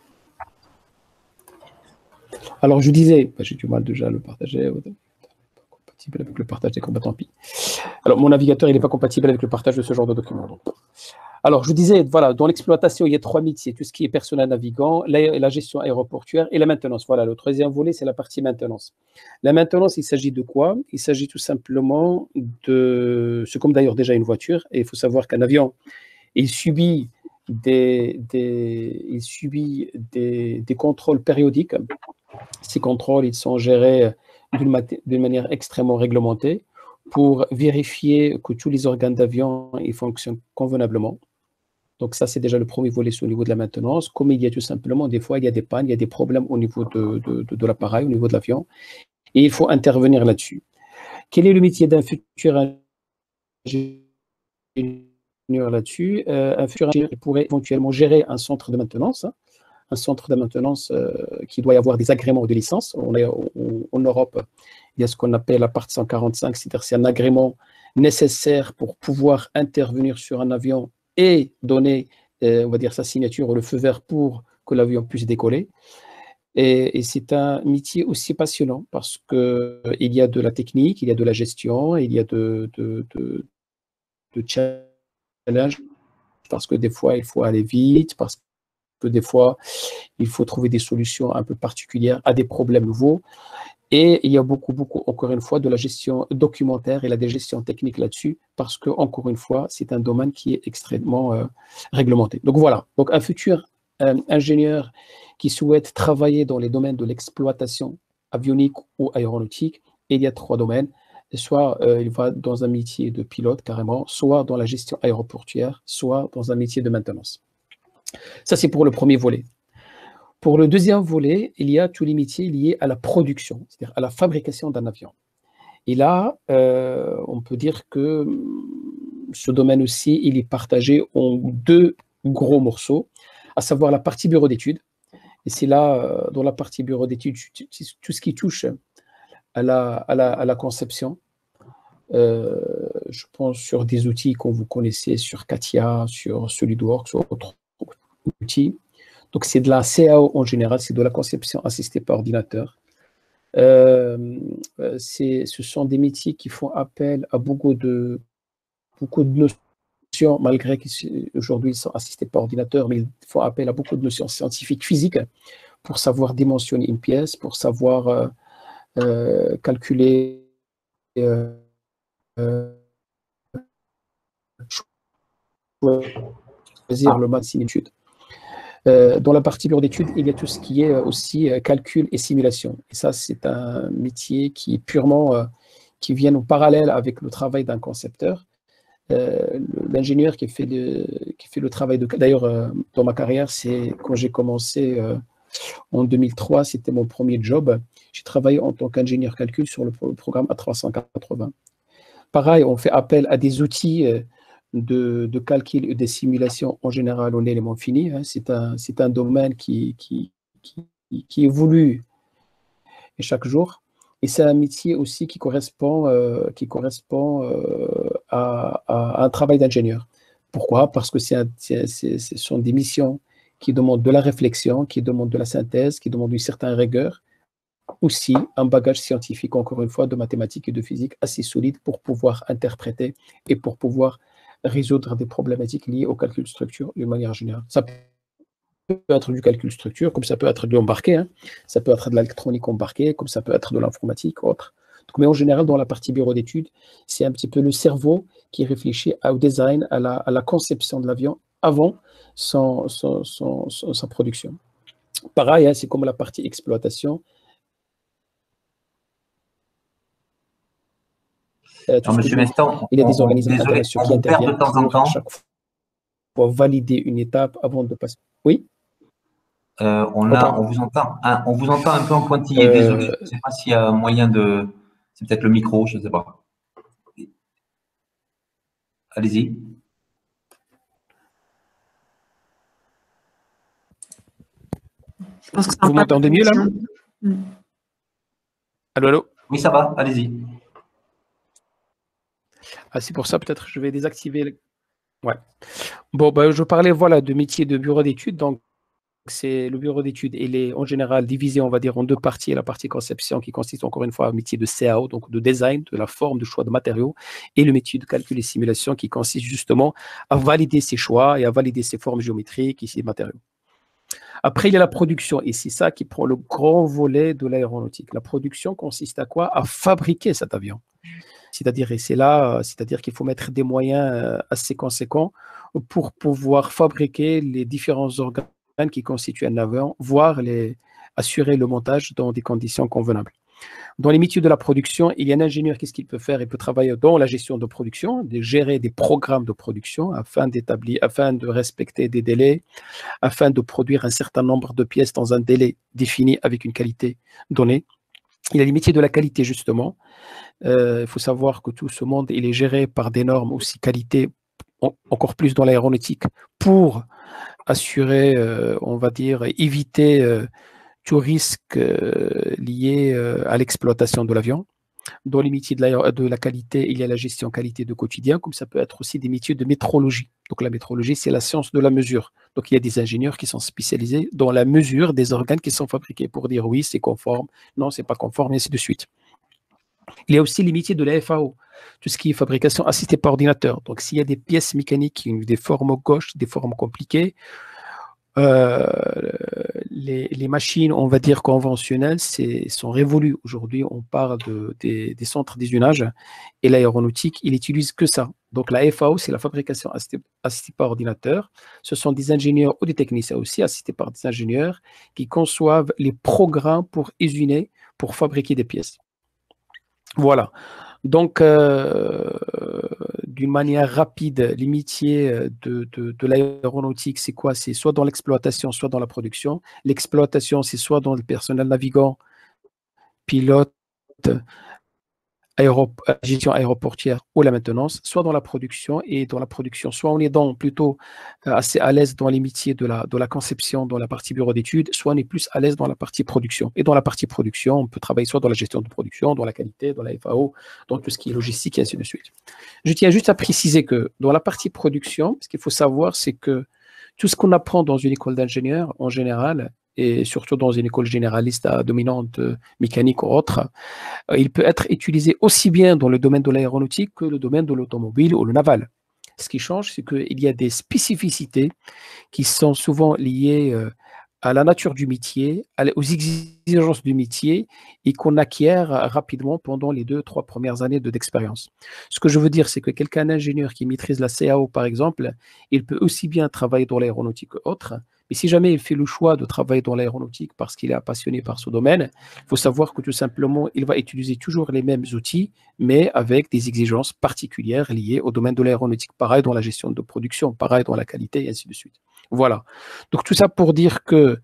Speaker 3: Alors, je disais, j'ai du mal déjà à le partager. Compatible avec le partage des combattants Pi. Alors, mon navigateur, il n'est pas compatible avec le partage de ce genre de documents. Donc. Alors, je disais, voilà, dans l'exploitation, il y a 3 métiers, tout ce qui est personnel navigant, la gestion aéroportuaire et la maintenance. Voilà, le troisième volet, c'est la partie maintenance. La maintenance, il s'agit de quoi? Il s'agit tout simplement c'est comme d'ailleurs déjà une voiture, et il faut savoir qu'un avion, il subit des contrôles périodiques. Ces contrôles, ils sont gérés d'une manière extrêmement réglementée pour vérifier que tous les organes d'avion ils fonctionnent convenablement. Donc ça, c'est déjà le premier volet au niveau de la maintenance. Comme il y a tout simplement, des fois, il y a des pannes, il y a des problèmes au niveau de l'appareil, au niveau de l'avion, et il faut intervenir là-dessus. Quel est le métier d'un futur ingénieur là-dessus? Un futur ingénieur pourrait éventuellement gérer un centre de maintenance, un centre de maintenance qui doit y avoir des agréments de licence. En Europe, il y a ce qu'on appelle la partie 145, c'est-à-dire c'est un agrément nécessaire pour pouvoir intervenir sur un avion et donner, on va dire, sa signature ou le feu vert pour que l'avion puisse décoller. Et c'est un métier aussi passionnant parce qu'il y a de la technique, il y a de la gestion, il y a de challenge, parce que des fois, il faut aller vite, parce que des fois, il faut trouver des solutions un peu particulières à des problèmes nouveaux. Et il y a beaucoup, encore une fois, de la gestion documentaire et la gestion technique là-dessus, parce que, encore une fois, c'est un domaine qui est extrêmement réglementé. Donc voilà, donc un futur ingénieur qui souhaite travailler dans les domaines de l'exploitation avionique ou aéronautique, et il y a 3 domaines. Soit il va dans un métier de pilote carrément, soit dans la gestion aéroportuaire, soit dans un métier de maintenance. Ça, c'est pour le premier volet. Pour le deuxième volet, il y a tous les métiers liés à la production, c'est-à-dire à la fabrication d'un avion. Et là, on peut dire que ce domaine aussi, il est partagé en 2 gros morceaux, à savoir la partie bureau d'études. Et c'est là, dans la partie bureau d'études, tout ce qui touche à la conception. Je pense sur des outils que vous connaissez, sur CATIA, sur SolidWorks, sur d'autres outils. Donc, c'est de la CAO en général, c'est de la conception assistée par ordinateur. Ce sont des métiers qui font appel à beaucoup de notions, malgré qu'aujourd'hui ils sont assistés par ordinateur, mais ils font appel à beaucoup de notions scientifiques, physiques, pour savoir dimensionner une pièce, pour savoir calculer choisir le mode similitude. Dans la partie bureau d'études, il y a tout ce qui est aussi calcul et simulation. Et ça, c'est un métier qui est purement, qui vient en parallèle avec le travail d'un concepteur. L'ingénieur qui fait le travail de... D'ailleurs, dans ma carrière, c'est quand j'ai commencé en 2003, c'était mon premier job. J'ai travaillé en tant qu'ingénieur calcul sur le programme A380. Pareil, on fait appel à des outils de calcul et de simulation en général en éléments finis. Hein. C'est un domaine qui évolue chaque jour. Et c'est un métier aussi qui correspond à un travail d'ingénieur. Pourquoi? Parce que ce sont des missions qui demandent de la réflexion, qui demandent de la synthèse, qui demandent une certaine rigueur, aussi un bagage scientifique, encore une fois, de mathématiques et de physique assez solide pour pouvoir interpréter et pour pouvoir résoudre des problématiques liées au calcul structure d'une manière générale. Ça peut être du calcul structure, comme ça peut être de l'embarqué, hein. Ça peut être de l'électronique embarquée, comme ça peut être de l'informatique, autre. Donc, mais en général, dans la partie bureau d'études, c'est un petit peu le cerveau qui réfléchit au design, à la conception de l'avion avant sa production. Pareil, hein, c'est comme la partie exploitation.
Speaker 2: Monsieur Mestan,
Speaker 3: il y a des organismes internationaux qui interviennent
Speaker 2: de temps en temps.
Speaker 3: À chaque fois valider une étape avant de passer. Oui.
Speaker 2: On vous entend un peu en pointillé, désolé. Je ne sais pas s'il y a moyen de... C'est peut-être le micro, je ne sais pas. Allez-y.
Speaker 3: Vous m'entendez mieux là? Allô, allô?
Speaker 2: Oui, ça va, allez-y.
Speaker 3: Ah, c'est pour ça, peut-être je vais désactiver. Ouais. Bon, ben, je parlais voilà, de métier de bureau d'études. Donc, c'est le bureau d'études, il est en général divisé, on va dire, en deux parties. La partie conception qui consiste encore une fois au métier de CAO, donc de design, de la forme, de choix de matériaux, et le métier de calcul et simulation qui consiste justement à valider ces choix et à valider ces formes géométriques et ces matériaux. Après, il y a la production, et c'est ça qui prend le grand volet de l'aéronautique. La production consiste à quoi? À fabriquer cet avion. C'est-à-dire, et c'est là, c'est-à-dire qu'il faut mettre des moyens assez conséquents pour pouvoir fabriquer les différents organes qui constituent un avion, voire assurer le montage dans des conditions convenables. Dans les métiers de la production, il y a un ingénieur, qu'est-ce qu'il peut faire? Il peut travailler dans la gestion de production, de gérer des programmes de production afin de respecter des délais, afin de produire un certain nombre de pièces dans un délai défini avec une qualité donnée. Il y a les métiers de la qualité, justement. Il faut savoir que tout ce monde, il est géré par des normes aussi qualité, encore plus dans l'aéronautique, pour assurer, on va dire, éviter tout risque lié à l'exploitation de l'avion. Dans les métiers de la qualité, il y a la gestion qualité de quotidien, comme ça peut être aussi des métiers de métrologie. Donc la métrologie, c'est la science de la mesure. Donc il y a des ingénieurs qui sont spécialisés dans la mesure des organes qui sont fabriqués pour dire oui, c'est conforme, non, c'est pas conforme, et ainsi de suite. Il y a aussi les métiers de la FAO, tout ce qui est fabrication assistée par ordinateur. Donc s'il y a des pièces mécaniques qui ont des formes gauches, des formes compliquées, les machines, on va dire conventionnelles, sont révolues. Aujourd'hui, on parle des centres d'usinage et l'aéronautique, il n'utilise que ça. Donc la FAO, c'est la fabrication assistée par ordinateur. Ce sont des ingénieurs ou des techniciens aussi, assistés par des ingénieurs, qui conçoivent les programmes pour usiner, pour fabriquer des pièces. Voilà. Donc, d'une manière rapide, les métiers de l'aéronautique, c'est quoi? C'est soit dans l'exploitation, soit dans la production. L'exploitation, c'est soit dans le personnel navigant, pilote, gestion aéroportière ou la maintenance, soit dans la production. Et dans la production, soit on est plutôt assez à l'aise dans les métiers de la conception, dans la partie bureau d'études, soit on est plus à l'aise dans la partie production. Et dans la partie production, on peut travailler soit dans la gestion de production, dans la qualité, dans la FAO, dans tout ce qui est logistique et ainsi de suite. Je tiens juste à préciser que dans la partie production, ce qu'il faut savoir, c'est que tout ce qu'on apprend dans une école d'ingénieur, en général, et surtout dans une école généraliste à dominante mécanique ou autre, il peut être utilisé aussi bien dans le domaine de l'aéronautique que le domaine de l'automobile ou le naval. Ce qui change, c'est qu'il y a des spécificités qui sont souvent liées à la nature du métier, aux exigences du métier et qu'on acquiert rapidement pendant les 2-3 premières années d'expérience. Ce que je veux dire, c'est que quelqu'un d'ingénieur qui maîtrise la CAO, par exemple, il peut aussi bien travailler dans l'aéronautique qu'autre. Mais si jamais il fait le choix de travailler dans l'aéronautique parce qu'il est passionné par ce domaine, il faut savoir que tout simplement, il va utiliser toujours les mêmes outils, mais avec des exigences particulières liées au domaine de l'aéronautique. Pareil dans la gestion de production, pareil dans la qualité, et ainsi de suite. Voilà. Donc tout ça pour dire que,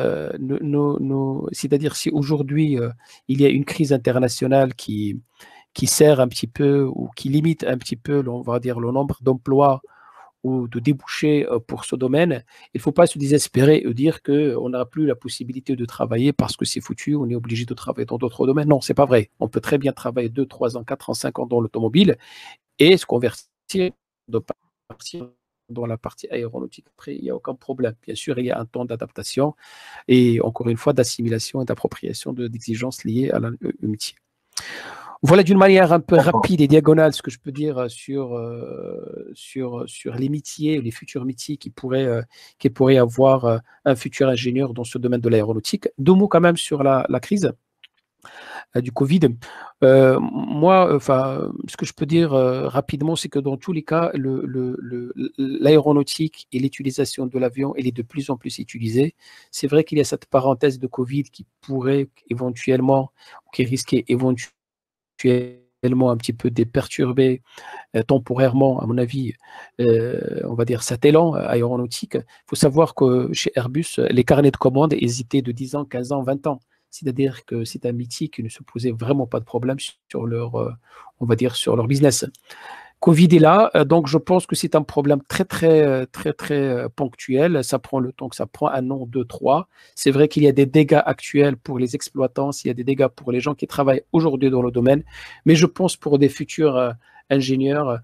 Speaker 3: c'est-à-dire si aujourd'hui il y a une crise internationale qui qui sert un petit peu ou qui limite un petit peu, on va dire, le nombre d'emplois ou de débouchés pour ce domaine, il ne faut pas se désespérer et dire qu'on n'aura plus la possibilité de travailler parce que c'est foutu, on est obligé de travailler dans d'autres domaines. Non, ce n'est pas vrai. On peut très bien travailler 2, 3 ans, 4 ans, 5 ans dans l'automobile et se convertir de partir dans la partie aéronautique. Après, il n'y a aucun problème. Bien sûr, il y a un temps d'adaptation et encore une fois d'assimilation et d'appropriation d'exigences liées à au métier. Voilà d'une manière un peu rapide et diagonale ce que je peux dire sur les métiers, les futurs métiers qui pourraient avoir un futur ingénieur dans ce domaine de l'aéronautique. 2 mots quand même sur la crise du Covid. Moi, ce que je peux dire rapidement, c'est que dans tous les cas, l'aéronautique et l'utilisation de l'avion, elle est de plus en plus utilisée. C'est vrai qu'il y a cette parenthèse de Covid qui pourrait éventuellement, qui risquait éventuellement un petit peu déperturber temporairement, à mon avis, on va dire cet élan aéronautique. Il faut savoir que chez Airbus, les carnets de commandes hésitaient de 10 ans, 15 ans, 20 ans. C'est-à-dire que c'est un métier qui ne se posait vraiment pas de problème sur leur, on va dire, sur leur business. Covid est là, donc je pense que c'est un problème très ponctuel. Ça prend le temps que ça prend, 1 an, 2, 3. C'est vrai qu'il y a des dégâts actuels pour les exploitants, il y a des dégâts pour les gens qui travaillent aujourd'hui dans le domaine, mais je pense pour des futurs ingénieurs,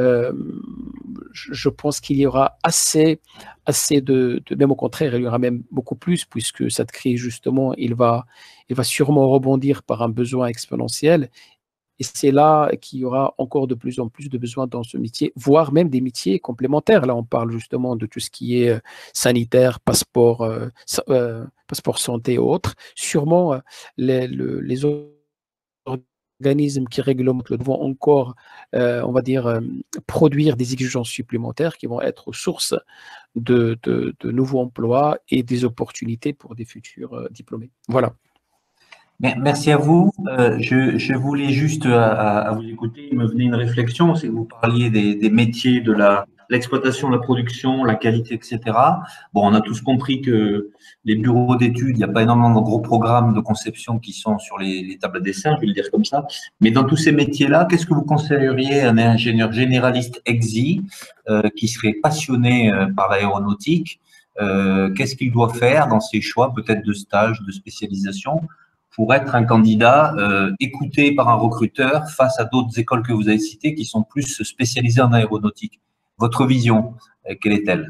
Speaker 3: je pense qu'il y aura assez même au contraire, il y aura même beaucoup plus, puisque cette crise, justement, il va sûrement rebondir par un besoin exponentiel. Et c'est là qu'il y aura encore de plus en plus de besoins dans ce métier, voire même des métiers complémentaires. Là, on parle justement de tout ce qui est sanitaire, passeport santé et autres. Sûrement, les organismes qui réglementent vont encore, on va dire, produire des exigences supplémentaires qui vont être source de nouveaux emplois et des opportunités pour des futurs diplômés. Voilà.
Speaker 2: Merci à vous. Je voulais juste, à vous écouter, il me venait une réflexion, c'est que vous parliez des métiers de l'exploitation, la production, la qualité, etc. Bon, on a tous compris que les bureaux d'études, il n'y a pas énormément de gros programmes de conception qui sont sur les tables à dessin, je vais le dire comme ça. Mais dans tous ces métiers-là, qu'est-ce que vous conseilleriez à un ingénieur généraliste exi qui serait passionné par l'aéronautique? Qu'est-ce qu'il doit faire dans ses choix, peut-être de stage, de spécialisation, pour être un candidat écouté par un recruteur face à d'autres écoles que vous avez citées qui sont plus spécialisées en aéronautique? Votre vision, quelle est-elle?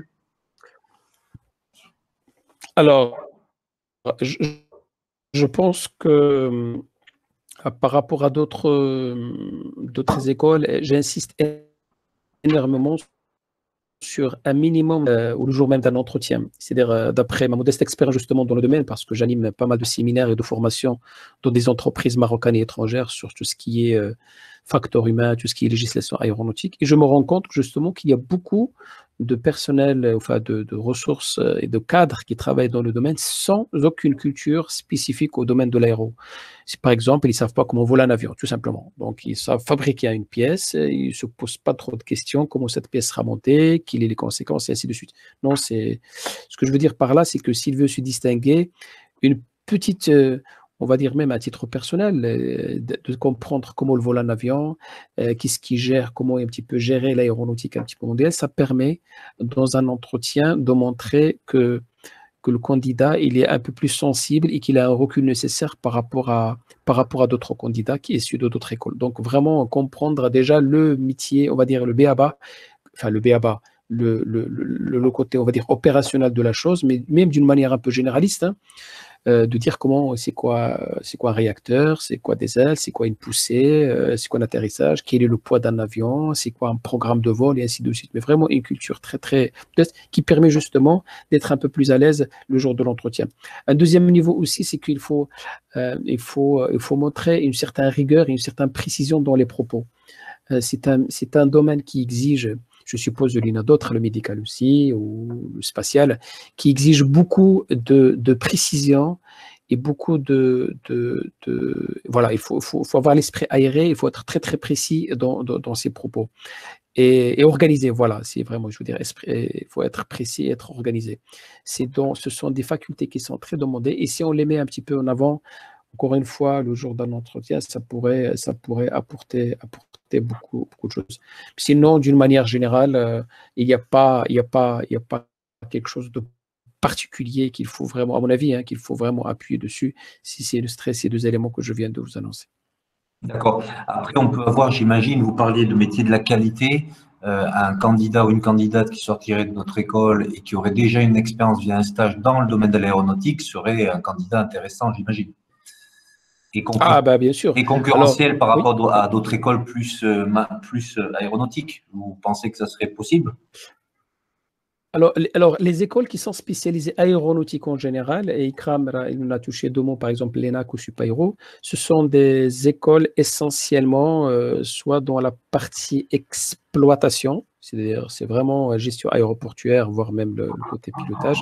Speaker 3: Alors, je pense que par rapport à d'autres écoles, j'insiste énormément sur un minimum ou le jour même d'un entretien. C'est-à-dire, d'après ma modeste expérience justement dans le domaine, parce que j'anime pas mal de séminaires et de formations dans des entreprises marocaines et étrangères sur tout ce qui est facteur humain, tout ce qui est législation aéronautique. Et je me rends compte justement qu'il y a beaucoup de personnel, enfin de ressources et de cadres qui travaillent dans le domaine sans aucune culture spécifique au domaine de l'aéro. Si, par exemple, ils ne savent pas comment voler un avion, tout simplement. Donc, ils savent fabriquer une pièce, ils ne se posent pas trop de questions, comment cette pièce sera montée, quelles sont les conséquences, et ainsi de suite. Non, ce que je veux dire par là, c'est que s'il veut se distinguer, une petite, on va dire même à titre personnel, de comprendre comment le vole un avion, qu'est-ce qui gère, comment un petit peu gérer l'aéronautique un petit peu mondiale, ça permet, dans un entretien, de montrer que le candidat il est un peu plus sensible et qu'il a un recul nécessaire par rapport à d'autres candidats qui sont issus d'autres écoles. Donc vraiment comprendre déjà le métier, on va dire le B.A.B.A., enfin le B.A.B.A., le côté, on va dire, opérationnel de la chose, mais même d'une manière un peu généraliste, hein, de dire c'est quoi un réacteur, c'est quoi des ailes, c'est quoi une poussée, c'est quoi un atterrissage, quel est le poids d'un avion, c'est quoi un programme de vol et ainsi de suite. Mais vraiment une culture très qui permet justement d'être un peu plus à l'aise le jour de l'entretien. Un deuxième niveau aussi, c'est qu'il faut montrer une certaine rigueur et une certaine précision dans les propos. C'est un domaine qui exige, je suppose il y en a d'autres, le médical aussi, ou le spatial, qui exige beaucoup de précision et beaucoup voilà, il faut avoir l'esprit aéré, il faut être très précis dans ses propos. Et organisé, voilà, c'est vraiment, je veux dire, il faut être précis et être organisé. Ce sont des facultés qui sont très demandées, et si on les met un petit peu en avant, encore une fois, le jour d'un entretien, ça pourrait apporter beaucoup de choses. Sinon, d'une manière générale, il n'y a pas quelque chose de particulier qu'il faut vraiment, à mon avis, hein, qu'il faut vraiment appuyer dessus, si c'est le stress, ces deux éléments que je viens de vous annoncer.
Speaker 2: D'accord. Après, on peut avoir, j'imagine, vous parliez de métier de la qualité, un candidat ou une candidate qui sortirait de notre école et qui aurait déjà une expérience via un stage dans le domaine de l'aéronautique serait un candidat intéressant, j'imagine.
Speaker 3: Ah, bah, bien sûr.
Speaker 2: Et concurrentiel
Speaker 3: Alors,
Speaker 2: par
Speaker 3: oui.
Speaker 2: rapport à d'autres écoles plus aéronautiques. Vous pensez que ça serait possible?
Speaker 3: Alors, les écoles qui sont spécialisées aéronautique en général, et Ikram, il nous a touché deux mots, par exemple l'ENAC ou Supaéro, ce sont des écoles essentiellement soit dans la partie exploitation, c'est-à-dire c'est vraiment gestion aéroportuaire, voire même le côté pilotage,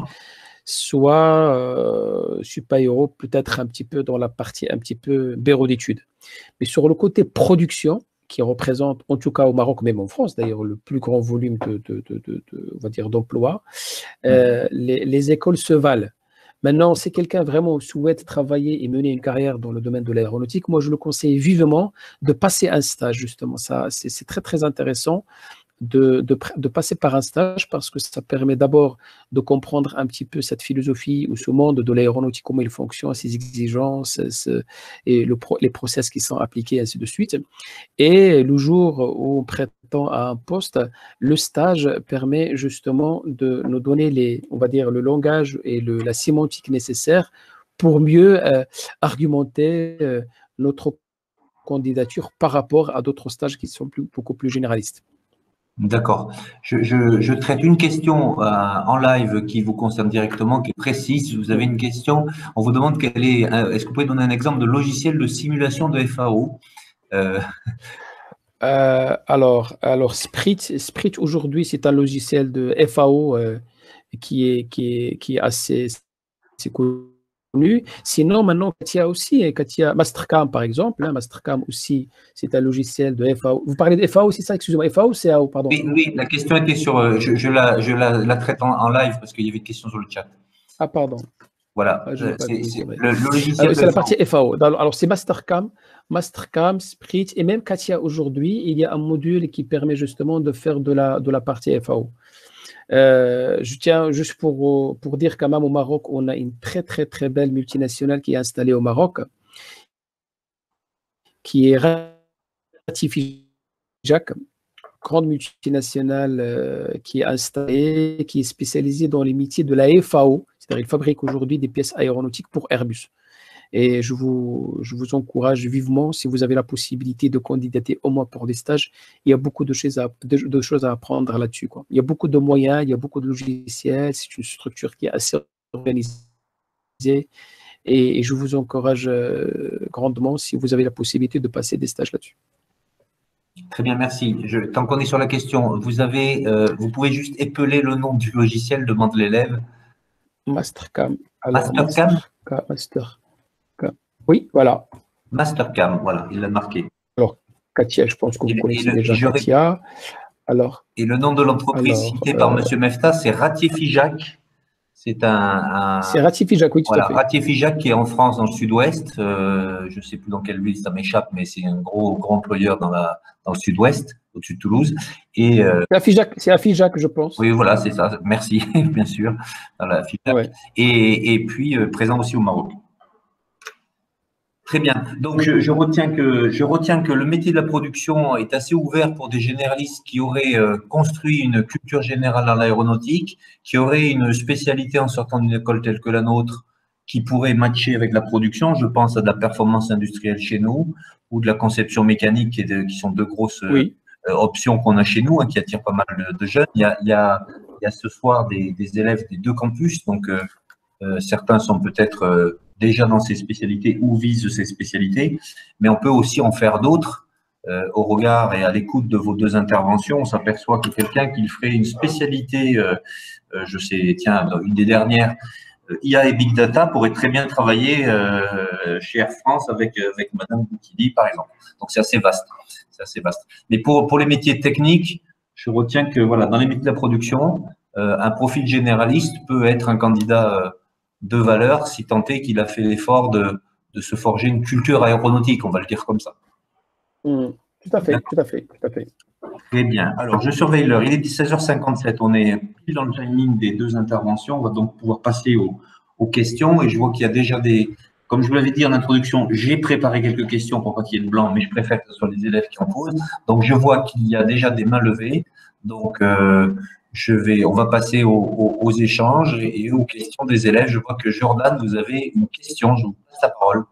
Speaker 3: soit Supaéro peut-être un petit peu dans la partie un petit peu bureau d'études. Mais sur le côté production, qui représente, en tout cas au Maroc, même en France d'ailleurs, le plus grand volume on va dire, d'emplois, les écoles se valent. Maintenant, si quelqu'un vraiment souhaite travailler et mener une carrière dans le domaine de l'aéronautique, moi je le conseille vivement de passer un stage, justement. Ça, c'est très très intéressant de passer par un stage, parce que ça permet d'abord de comprendre un petit peu cette philosophie ou ce monde de l'aéronautique, comment il fonctionne, ses exigences et les process qui sont appliqués, ainsi de suite. Et le jour où on prétend à un poste, le stage permet justement de nous donner on va dire, le langage et la sémantique nécessaire pour mieux argumenter notre candidature par rapport à d'autres stages qui sont beaucoup plus généralistes.
Speaker 2: D'accord. Je traite une question en live qui vous concerne directement, qui est précise. Si vous avez une question, on vous demande est-ce que vous pouvez donner un exemple de logiciel de simulation de FAO?
Speaker 3: Alors Sprit aujourd'hui, c'est un logiciel de FAO qui est assez connu. Sinon, maintenant, Katia aussi, Mastercam par exemple. Mastercam aussi, c'est un logiciel de FAO. Vous parlez de FAO, c'est ça? Excusez-moi, FAO ou CAO, pardon?
Speaker 2: Oui, la question était sur. Je la traite en live parce qu'il y avait une question sur le chat.
Speaker 3: Ah, pardon.
Speaker 2: Voilà.
Speaker 3: Je n'ai pas vu, c'est vrai.
Speaker 2: Le logiciel.
Speaker 3: C'est la partie FAO. Alors, c'est Mastercam, Sprit, et même Katia aujourd'hui, il y a un module qui permet justement de faire de la partie FAO. Je tiens juste pour dire quand même, au Maroc, on a une très très très belle multinationale qui est installée au Maroc, qui est Ratifijac, grande multinationale qui est installée, qui est spécialisée dans les métiers de la FAO, c'est-à-dire il fabrique aujourd'hui des pièces aéronautiques pour Airbus. Et je vous encourage vivement, si vous avez la possibilité de candidater au moins pour des stages, il y a beaucoup de choses à apprendre là-dessus, quoi. Il y a beaucoup de moyens, il y a beaucoup de logiciels, c'est une structure qui est assez organisée. Et je vous encourage grandement, si vous avez la possibilité, de passer des stages là-dessus.
Speaker 2: Très bien, merci. Tant qu'on est sur la question, vous pouvez juste épeler le nom du logiciel, demande l'élève.
Speaker 3: Mastercam.
Speaker 2: Mastercam.
Speaker 3: Oui, voilà.
Speaker 2: Mastercam, voilà, il l'a marqué.
Speaker 3: Alors, Katia, je pense que vous connaissez déjà Katia. Alors,
Speaker 2: et le nom de l'entreprise cité par M. Mefta, c'est Ratifijac. C'est
Speaker 3: Ratifijac, oui, tout à fait.
Speaker 2: Ratifijac qui est en France, dans le sud-ouest. Je ne sais plus dans quelle ville, ça m'échappe, mais c'est un gros employeur dans le sud-ouest, au-dessus de Toulouse.
Speaker 3: C'est Afijac, je pense.
Speaker 2: Oui, voilà, c'est ça. Merci, bien sûr. Voilà,
Speaker 3: ouais.
Speaker 2: Et puis, présent aussi au Maroc. Très bien. Donc, je retiens que le métier de la production est assez ouvert pour des généralistes qui auraient construit une culture générale dans l'aéronautique, qui auraient une spécialité en sortant d'une école telle que la nôtre, qui pourrait matcher avec la production. Je pense à de la performance industrielle chez nous ou de la conception mécanique, qui sont deux grosses options qu'on a chez nous, qui attirent pas mal de jeunes. Il y a ce soir des élèves des deux campus, donc certains sont peut-être déjà dans ces spécialités ou visent ces spécialités, mais on peut aussi en faire d'autres. Au regard et à l'écoute de vos deux interventions, on s'aperçoit que quelqu'un qui ferait une spécialité, je sais, tiens, une des dernières, IA et Big Data, pourrait très bien travailler chez Air France avec Madame Boukili, par exemple. Donc, c'est assez vaste. Mais pour les métiers techniques, je retiens que voilà, dans les métiers de la production, un profil généraliste peut être un candidat de valeur, si tant est qu'il a fait l'effort de se forger une culture aéronautique, on va le dire comme ça.
Speaker 3: Tout à fait, tout à fait, tout à fait.
Speaker 2: Très bien. Alors, je surveille l'heure. Il est 16h57. On est pile dans le timing des deux interventions. On va donc pouvoir passer aux questions. Et je vois qu'il y a déjà comme je vous l'avais dit en introduction, j'ai préparé quelques questions pour pas qu'il y ait de blanc, mais je préfère que ce soit les élèves qui en posent. Donc, je vois qu'il y a déjà des mains levées. Donc, on va passer aux échanges et aux questions des élèves. Je vois que Jordan, vous avez une question. Je vous passe la parole.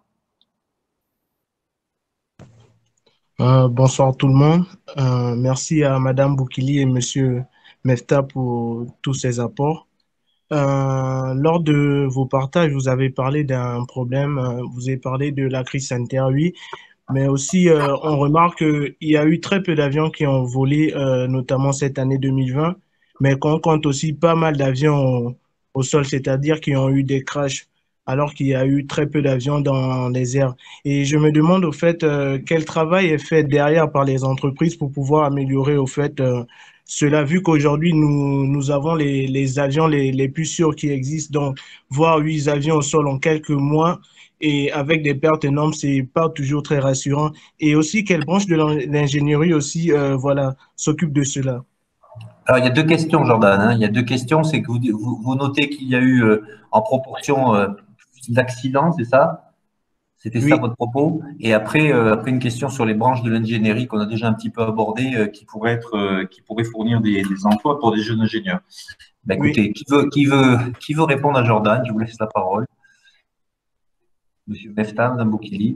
Speaker 4: Bonsoir tout le monde. Merci à Madame Boukili et Monsieur Mefta pour tous ces apports. Lors de vos partages, vous avez parlé d'un problème, vous avez parlé de la crise sanitaire, oui, mais aussi on remarque qu'il y a eu très peu d'avions qui ont volé, notamment cette année 2020, mais qu'on compte aussi pas mal d'avions au sol, c'est-à-dire qui ont eu des crashs, alors qu'il y a eu très peu d'avions dans les airs. Et je me demande au fait quel travail est fait derrière par les entreprises pour pouvoir améliorer au fait cela, vu qu'aujourd'hui nous avons les avions les plus sûrs qui existent, donc voir 8 avions au sol en quelques mois et avec des pertes énormes, c'est pas toujours très rassurant. Et aussi, quelle branche de l'ingénierie aussi voilà, s'occupe de cela?
Speaker 2: Alors, il y a deux questions, Jordan, hein. Il y a deux questions. C'est que vous notez qu'il y a eu en proportion plus d'accidents, c'est ça? C'était ça
Speaker 4: Oui,
Speaker 2: votre propos? Et après, après une question sur les branches de l'ingénierie qu'on a déjà un petit peu abordées, qui pourraient fournir des emplois pour des jeunes ingénieurs. Ben,
Speaker 4: oui.
Speaker 2: écoutez, qui veut répondre à Jordan? Je vous laisse la parole. Monsieur Mefta, Madame Boukili.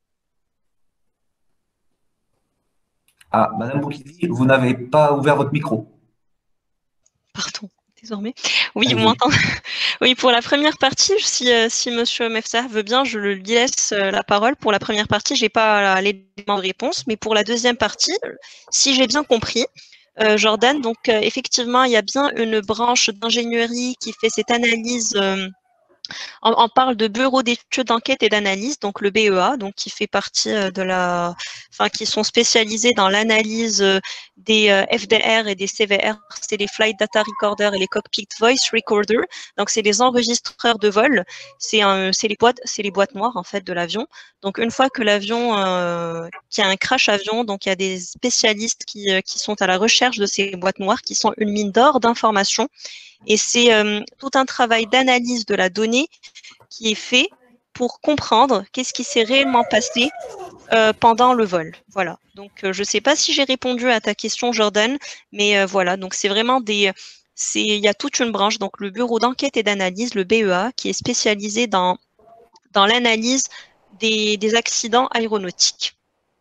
Speaker 2: Ah, Madame Boukili, vous n'avez pas ouvert votre micro.
Speaker 1: Pardon, désormais. Oui, vous
Speaker 2: Allez-y.
Speaker 1: m'entendez? Oui, pour la première partie, si Monsieur Mefta veut bien, je lui laisse la parole. Pour la première partie, j'ai pas l'élément de réponse, mais pour la deuxième partie, si j'ai bien compris, Jordan, donc effectivement, il y a bien une branche d'ingénierie qui fait cette analyse. On parle de bureau d'études, d'enquête et d'analyse, donc le BEA, donc qui fait partie qui sont spécialisés dans l'analyse des FDR et des CVR, c'est les Flight Data Recorder et les Cockpit Voice Recorder. Donc c'est les enregistreurs de vol, c'est les boîtes noires en fait de l'avion. Donc une fois que l'avion, qu'il y a un crash avion, donc il y a des spécialistes qui sont à la recherche de ces boîtes noires, qui sont une mine d'or d'informations. Et c'est tout un travail d'analyse de la donnée qui est fait pour comprendre qu'est-ce qui s'est réellement passé pendant le vol. Voilà. Donc, je ne sais pas si j'ai répondu à ta question, Jordan, mais voilà. Donc, c'est vraiment il y a toute une branche, donc le bureau d'enquête et d'analyse, le BEA, qui est spécialisé dans l'analyse des accidents aéronautiques.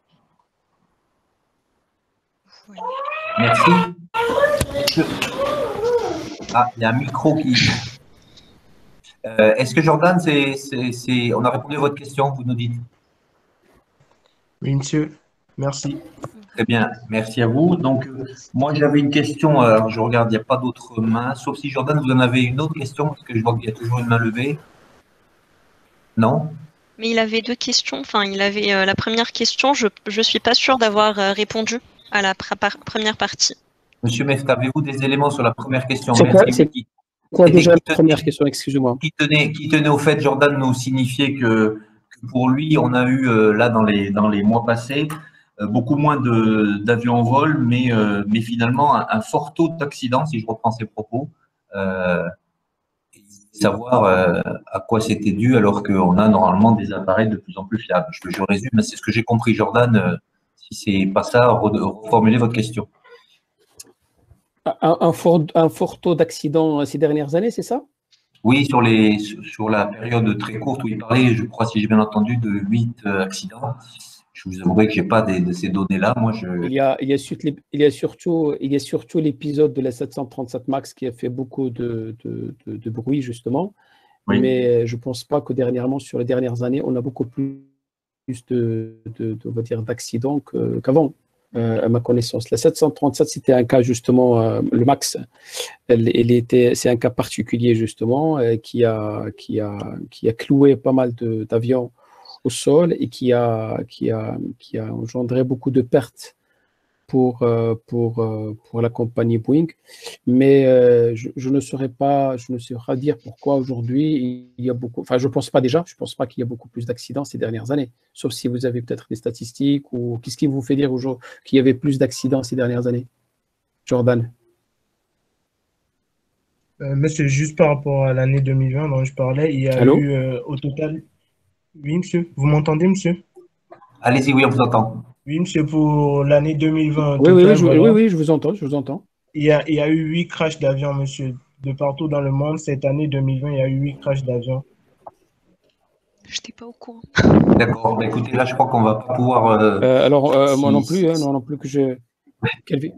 Speaker 1: Voilà.
Speaker 2: Merci. Ah, il y a un micro qui. Est-ce que Jordan, on a répondu à votre question, vous nous dites?
Speaker 4: Oui, monsieur. Merci.
Speaker 2: Très bien, merci à vous. Donc, moi, j'avais une question. Alors, je regarde, il n'y a pas d'autres mains, sauf si Jordan, vous en avez une autre question, parce que je vois qu'il y a toujours une main levée. Non?
Speaker 1: Mais il avait deux questions. Enfin, il avait la première question. Je ne suis pas sûre d'avoir répondu à la première partie.
Speaker 2: Monsieur Mefta, avez-vous des éléments sur la première question?
Speaker 3: C'est quoi déjà la première question? Excusez-moi.
Speaker 2: Qui tenait au fait, Jordan, nous signifier que pour lui, on a eu là dans les mois passés beaucoup moins d'avions en vol, mais finalement un fort taux d'accidents, si je reprends ses propos. Savoir à quoi c'était dû alors qu'on a normalement des appareils de plus en plus fiables. Je résume, c'est ce que j'ai compris, Jordan. Si c'est pas ça, reformulez votre question.
Speaker 3: Un fort taux d'accidents ces dernières années, c'est ça?
Speaker 2: Oui, sur la période très courte où il parlait, je crois, si j'ai bien entendu, de 8 accidents. Je vous avouerai que je n'ai pas de ces données-là. Moi,
Speaker 3: Il y a surtout l'épisode de la 737 MAX qui a fait beaucoup de bruit, justement.
Speaker 2: Oui.
Speaker 3: Mais je ne pense pas que dernièrement, sur les dernières années, on a beaucoup plus on va dire, d'accidents qu'avant, à ma connaissance. La 737, c'était un cas, justement, le MAX. C'est un cas particulier, justement, qui a cloué pas mal d'avions au sol et qui a engendré beaucoup de pertes pour la compagnie Boeing, mais je ne saurais pas dire pourquoi aujourd'hui il y a beaucoup. Enfin, je pense pas qu'il y a beaucoup plus d'accidents ces dernières années, sauf si vous avez peut-être des statistiques ou qu'est-ce qui vous fait dire aujourd'hui qu'il y avait plus d'accidents ces dernières années, Jordan?
Speaker 4: Monsieur, juste par rapport à l'année 2020 dont je parlais, il y a
Speaker 3: Allô?
Speaker 4: eu au total. Oui, monsieur. Vous m'entendez, monsieur?
Speaker 2: Allez-y, oui, on vous entend.
Speaker 4: Oui, monsieur, pour l'année 2020 au
Speaker 3: Oui, oui, oui,
Speaker 4: total, voilà.
Speaker 3: oui, je vous entends, je vous entends.
Speaker 4: Il y a eu 8 crashs d'avions, monsieur. De partout dans le monde, cette année 2020, il y a eu 8 crashs d'avions.
Speaker 1: Je n'étais pas au courant.
Speaker 2: D'accord. Bah, écoutez, là, je crois qu'on va pas pouvoir.
Speaker 3: Alors, moi non
Speaker 2: Si,
Speaker 3: plus, hein, non plus que je. Quelle-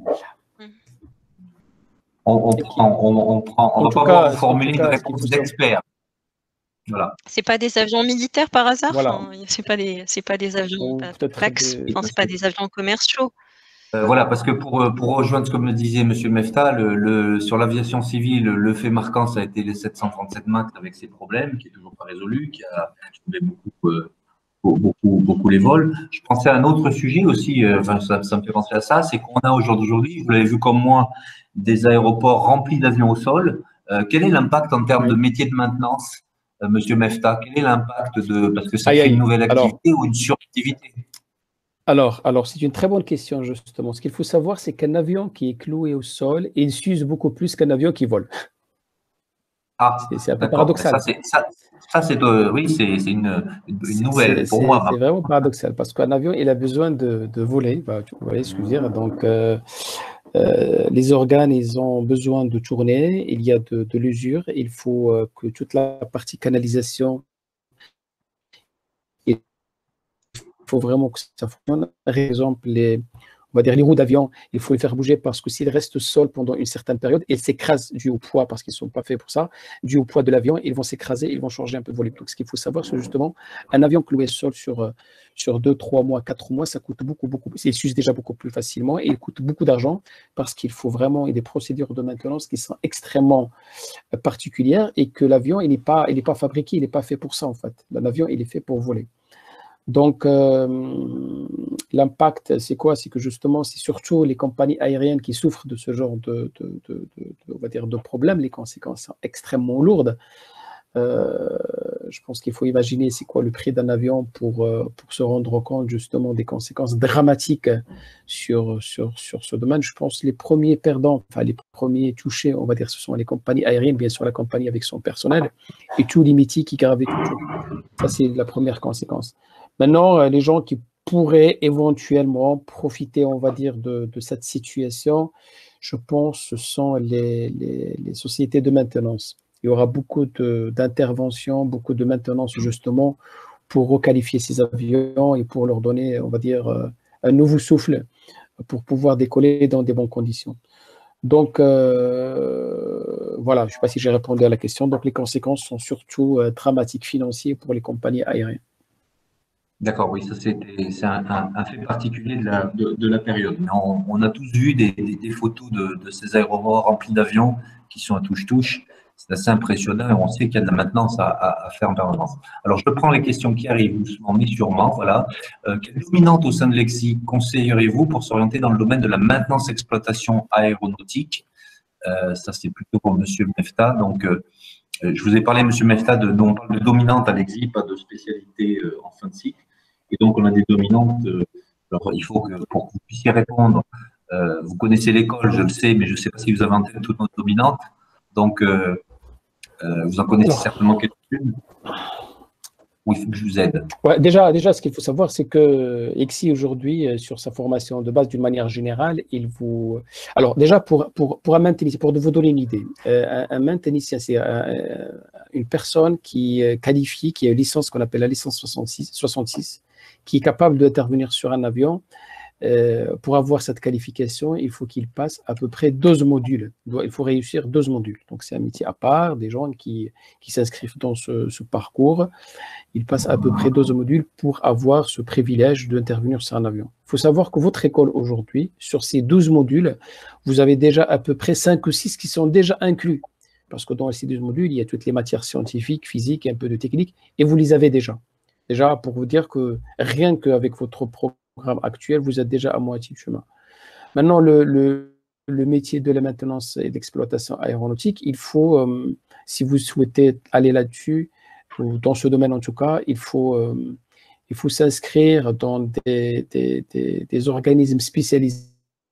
Speaker 2: on
Speaker 3: En
Speaker 2: va
Speaker 3: tout
Speaker 2: pas pouvoir
Speaker 3: cas,
Speaker 2: vous formuler une
Speaker 3: ce qu'il
Speaker 2: réponse
Speaker 3: faut savoir.
Speaker 2: d'expert. Voilà.
Speaker 1: C'est pas des avions militaires par hasard?
Speaker 2: Voilà.
Speaker 1: Enfin, c'est pas des avions
Speaker 3: Ou peut-être
Speaker 1: PAX, enfin, c'est pas des avions commerciaux.
Speaker 2: Voilà, parce que pour rejoindre ce que me disait Monsieur Mefta, sur l'aviation civile, le fait marquant, ça a été les 737 MAX avec ses problèmes, qui est toujours pas résolu, qui a perturbé beaucoup les vols. Je pensais à un autre sujet aussi, enfin, ça me fait penser à ça, c'est qu'on a aujourd'hui, vous l'avez vu comme moi, des aéroports remplis d'avions au sol. Quel est l'impact en termes de métier de maintenance, Monsieur Mefta? Quel est l'impact parce que ça
Speaker 3: Aïe,
Speaker 2: crée une
Speaker 3: aïe.
Speaker 2: nouvelle
Speaker 3: Alors,
Speaker 2: activité ou une suractivité?
Speaker 3: c'est une très bonne question, justement. Ce qu'il faut savoir, c'est qu'un avion qui est cloué au sol, il s'use beaucoup plus qu'un avion qui vole.
Speaker 2: Ah,
Speaker 3: C'est un peu
Speaker 2: d'accord.
Speaker 3: paradoxal.
Speaker 2: Oui, c'est une nouvelle pour moi.
Speaker 3: C'est vraiment paradoxal parce qu'un avion, il a besoin de voler. Vous voyez ce que je veux dire? Donc, les organes, ils ont besoin de tourner. Il y a de l'usure. Il faut que toute la partie canalisation, il faut vraiment que ça fonctionne. Par exemple, on va dire les roues d'avion, il faut les faire bouger parce que s'ils restent au sol pendant une certaine période, ils s'écrasent dû au poids parce qu'ils ne sont pas faits pour ça, dû au poids de l'avion, ils vont s'écraser, ils vont changer un peu de volume. Donc, ce qu'il faut savoir, c'est justement un avion cloué au sol sur 2, 3 mois, 4 mois, ça coûte beaucoup. Il s'use déjà beaucoup plus facilement et il coûte beaucoup d'argent parce qu'il faut vraiment des procédures de maintenance qui sont extrêmement particulières et que l'avion, il n'est pas fabriqué, il n'est pas fait pour ça en fait. L'avion, il est fait pour voler. Donc, l'impact, c'est quoi? C'est que justement, c'est surtout les compagnies aériennes qui souffrent de ce genre on va dire de problèmes. Les conséquences sont extrêmement lourdes. Je pense qu'il faut imaginer c'est quoi le prix d'un avion pour se rendre compte justement des conséquences dramatiques sur ce domaine. Je pense que les premiers perdants, enfin les premiers touchés, on va dire, ce sont les compagnies aériennes, bien sûr la compagnie avec son personnel et tous les métiers qui gravitent autour. Ça, c'est la première conséquence. Maintenant, les gens qui pourraient éventuellement profiter, on va dire, de cette situation, je pense, ce sont les sociétés de maintenance. Il y aura beaucoup d'interventions, beaucoup de maintenance justement pour requalifier ces avions et pour leur donner, on va dire, un nouveau souffle pour pouvoir décoller dans des bonnes conditions. Donc, voilà, je ne sais pas si j'ai répondu à la question. Donc, les conséquences sont surtout dramatiques financières pour les compagnies aériennes.
Speaker 2: D'accord, oui, ça c'est un fait particulier de la période. Mais on a tous vu des photos de ces aéroports remplis d'avions qui sont à touche-touche. C'est assez impressionnant et on sait qu'il y a de la maintenance à faire en permanence. Alors, je prends les questions qui arrivent doucement mais sûrement. Voilà. Quelle dominante au sein de l'EXI conseilleriez-vous pour s'orienter dans le domaine de la maintenance-exploitation aéronautique? Ça, c'est plutôt pour Monsieur Mefta. Donc, je vous ai parlé, Monsieur Mefta, on parle de dominante à l'EXI, pas de spécialité en fin de cycle. Et donc, on a des dominantes. Alors, il faut que, pour que vous puissiez répondre, vous connaissez l'école, je le sais, mais je ne sais pas si vous avez en tête toutes nos dominantes. Donc, vous en connaissez certainement quelques-unes. Ou il faut que je vous aide?
Speaker 3: Ouais, déjà, ce qu'il faut savoir, c'est que EXI aujourd'hui, sur sa formation de base, d'une manière générale, Alors, déjà, pour un maintenance, pour vous donner une idée, un maintenance, c'est une personne qui est qualifiée, qui a une licence qu'on appelle la licence 66, qui est capable d'intervenir sur un avion. Pour avoir cette qualification, il faut qu'il passe à peu près 12 modules. Il faut réussir 12 modules. Donc, c'est un métier à part, des gens qui s'inscrivent dans ce parcours. Ils passent à peu près 12 modules pour avoir ce privilège d'intervenir sur un avion. Il faut savoir que votre école aujourd'hui, sur ces 12 modules, vous avez déjà à peu près 5 ou 6 qui sont déjà inclus. Parce que dans ces 12 modules, il y a toutes les matières scientifiques, physiques et un peu de technique, et vous les avez déjà. Déjà, pour vous dire que rien qu'avec votre programme actuel, vous êtes déjà à moitié de chemin. Maintenant, le métier de la maintenance et d'exploitation aéronautique, il faut, si vous souhaitez aller là-dessus, ou dans ce domaine en tout cas, il faut s'inscrire dans des organismes spécialisés.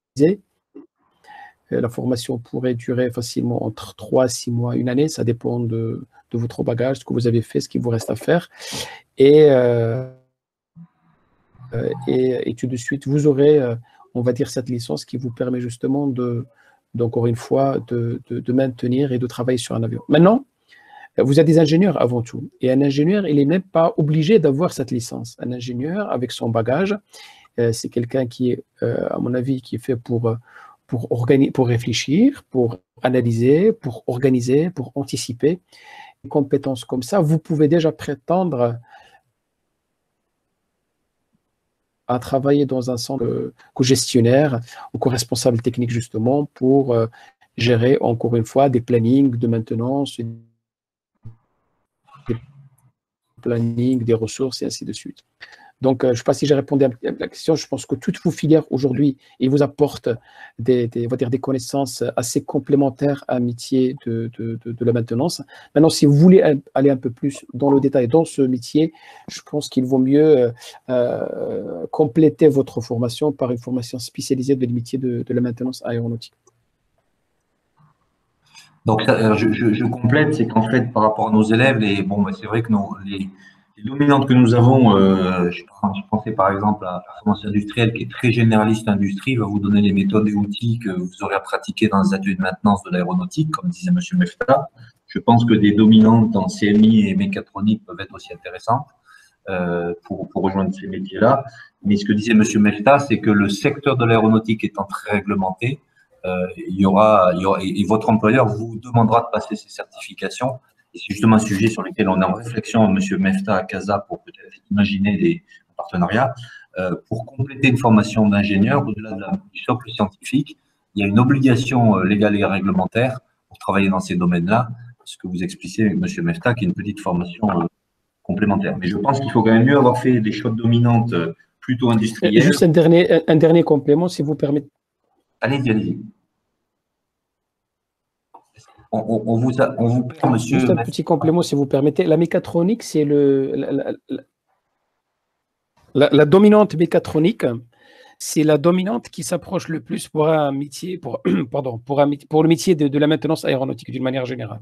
Speaker 3: La formation pourrait durer facilement entre 3 à 6 mois, une année, ça dépend de votre bagage, ce que vous avez fait, ce qu'il vous reste à faire. Et tout de suite, vous aurez, on va dire, cette licence qui vous permet justement encore une fois, de maintenir et de travailler sur un avion. Maintenant, vous êtes des ingénieurs avant tout. Et un ingénieur, il n'est même pas obligé d'avoir cette licence. Un ingénieur, avec son bagage, c'est quelqu'un qui est, à mon avis, qui est fait pour réfléchir, pour analyser, pour organiser, pour anticiper. Des compétences comme ça, vous pouvez déjà prétendre à travailler dans un centre co-gestionnaire ou co-responsable technique justement pour gérer encore une fois des plannings de maintenance, des plannings, des ressources et ainsi de suite. Donc, je ne sais pas si j'ai répondu à la question. Je pense que toutes vos filières aujourd'hui, ils vous apportent des connaissances assez complémentaires à un métier de la maintenance. Maintenant, si vous voulez aller un peu plus dans le détail dans ce métier, je pense qu'il vaut mieux compléter votre formation par une formation spécialisée de métier de la maintenance aéronautique.
Speaker 2: Donc, je complète, c'est qu'en fait, par rapport à nos élèves, c'est vrai que les dominantes que nous avons, je pensais par exemple à la formation industrielle qui est très généraliste industrie, va vous donner les méthodes et outils que vous aurez à pratiquer dans les ateliers de maintenance de l'aéronautique, comme disait M. Mefta. Je pense que des dominantes en CMI et mécatronique peuvent être aussi intéressantes pour rejoindre ces métiers-là. Mais ce que disait M. Mefta, c'est que le secteur de l'aéronautique étant très réglementé, et votre employeur vous demandera de passer ces certifications. Et c'est justement un sujet sur lequel on est en réflexion, M. Mefta à CASA, pour peut-être imaginer des partenariats. Pour compléter une formation d'ingénieur, au-delà du socle scientifique, il y a une obligation légale et réglementaire pour travailler dans ces domaines-là, ce que vous expliquez, M. Mefta, qui est une petite formation complémentaire. Mais je pense qu'il faut quand même mieux avoir fait des choses dominantes plutôt industrielles.
Speaker 3: Juste un dernier complément, si vous permettez.
Speaker 2: Allez-y, allez-y. On vous perd, monsieur.
Speaker 3: Juste un petit complément, si vous permettez. La mécatronique, c'est la dominante mécatronique, c'est la dominante qui s'approche le plus pour un métier, pour le métier de la maintenance aéronautique d'une manière générale.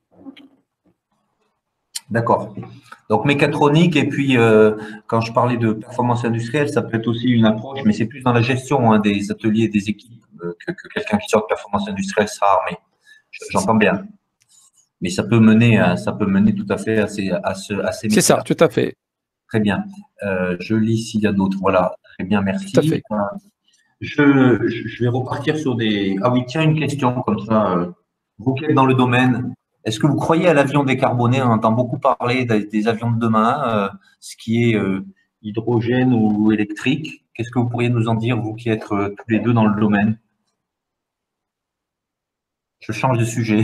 Speaker 2: D'accord. Donc mécatronique, et puis quand je parlais de performance industrielle, ça peut être aussi une approche, mais c'est plus dans la gestion des ateliers, des équipes, que quelqu'un qui sort de performance industrielle sera armé. J'entends bien. Mais ça peut mener tout à fait à ces métiers.
Speaker 3: C'est ça, tout à fait.
Speaker 2: Très bien. Je lis s'il y a d'autres. Voilà, très bien, merci.
Speaker 3: Tout à fait.
Speaker 2: Je vais repartir sur des… Ah oui, tiens, une question comme ça. Vous qui êtes dans le domaine, est-ce que vous croyez à l'avion décarboné? On entend beaucoup parler des avions de demain, ce qui est hydrogène ou électrique. Qu'est-ce que vous pourriez nous en dire, vous qui êtes tous les deux dans le domaine? Je change de sujet.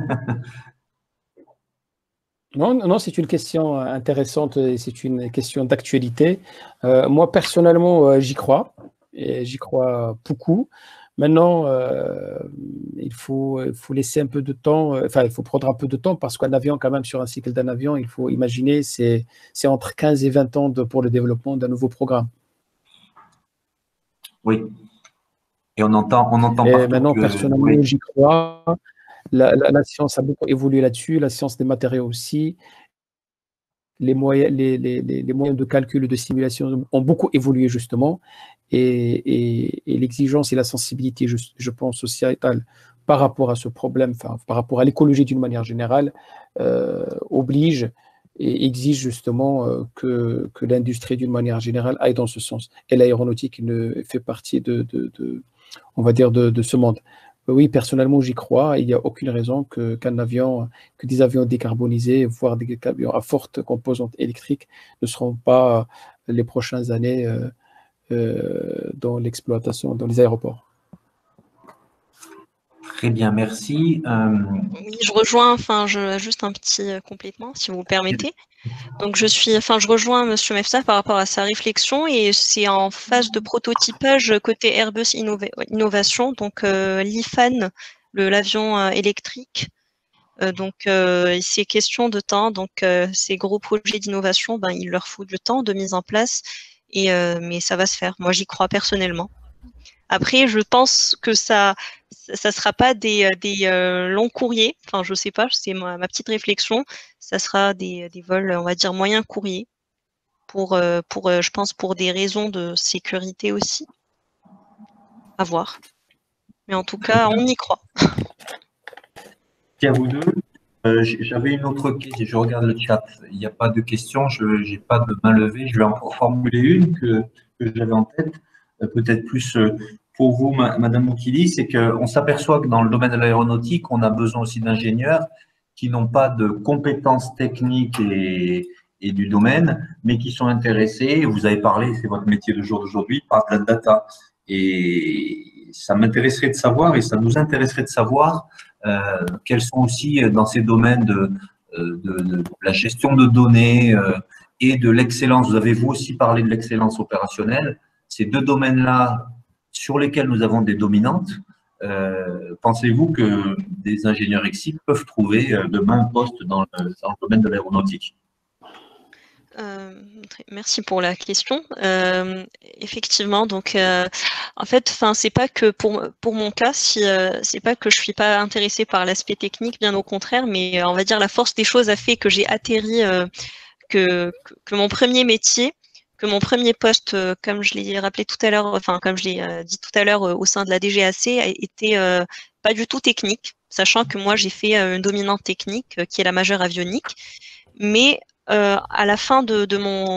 Speaker 3: Non, c'est une question intéressante et c'est une question d'actualité. Moi, personnellement, j'y crois. Et j'y crois beaucoup. Maintenant, il faut laisser un peu de temps, il faut prendre un peu de temps parce qu'un avion, quand même, sur un cycle d'un avion, il faut imaginer, c'est entre 15 et 20 ans pour le développement d'un nouveau programme.
Speaker 2: Oui. Et on entend
Speaker 3: et maintenant, personnellement, j'y crois. La science a beaucoup évolué là-dessus, la science des matériaux aussi. Les moyens de calcul et de simulation ont beaucoup évolué justement et l'exigence et la sensibilité, je pense, sociétale par rapport à ce problème, par rapport à l'écologie d'une manière générale, oblige et exige justement que l'industrie d'une manière générale aille dans ce sens. Et l'aéronautique fait partie on va dire, de ce monde. Oui, personnellement, j'y crois. Il n'y a aucune raison que des avions décarbonisés, voire des avions à forte composante électrique, ne seront pas les prochaines années dans l'exploitation dans les aéroports.
Speaker 2: Très bien, merci.
Speaker 1: Oui, je rejoins, enfin, juste un petit complément, si vous le permettez. Donc, je rejoins Monsieur Mefta par rapport à sa réflexion et c'est en phase de prototypage côté Airbus Innovation, donc l'IFAN, l'avion électrique. Donc, c'est question de temps. Donc, ces gros projets d'innovation, ben, il leur faut du temps de mise en place, mais ça va se faire. Moi, j'y crois personnellement. Après, je pense que ça sera pas des longs courriers. Enfin, je sais pas, c'est ma petite réflexion. Ça sera des vols, on va dire, moyens courriers je pense, pour des raisons de sécurité aussi. À voir. Mais en tout cas, on y croit.
Speaker 2: Merci à vous deux. J'avais une autre question, je regarde le chat, il n'y a pas de questions, je n'ai pas de main levée, je vais en formuler une que j'avais en tête, peut-être plus pour vous, Madame Moukili, c'est qu'on s'aperçoit que dans le domaine de l'aéronautique, on a besoin aussi d'ingénieurs qui n'ont pas de compétences techniques et du domaine, mais qui sont intéressés, vous avez parlé, c'est votre métier de jour d'aujourd'hui, par la data. Et ça m'intéresserait de savoir, et ça nous intéresserait de savoir, quels sont aussi dans ces domaines de la gestion de données et de l'excellence. Vous avez vous aussi parlé de l'excellence opérationnelle. Ces deux domaines-là sur lesquels nous avons des dominantes, pensez-vous que des ingénieurs XI peuvent trouver demain un poste dans le domaine de l'aéronautique?
Speaker 1: Merci pour la question. Effectivement, donc en fait, c'est pas que pour mon cas, c'est pas que je suis pas intéressée par l'aspect technique, bien au contraire, mais on va dire la force des choses a fait que j'ai atterri que mon premier métier, que mon premier poste, comme je l'ai rappelé tout à l'heure, enfin comme je l'ai dit tout à l'heure au sein de la DGAC, a été pas du tout technique, sachant que moi j'ai fait une dominante technique qui est la majeure avionique, mais à la fin de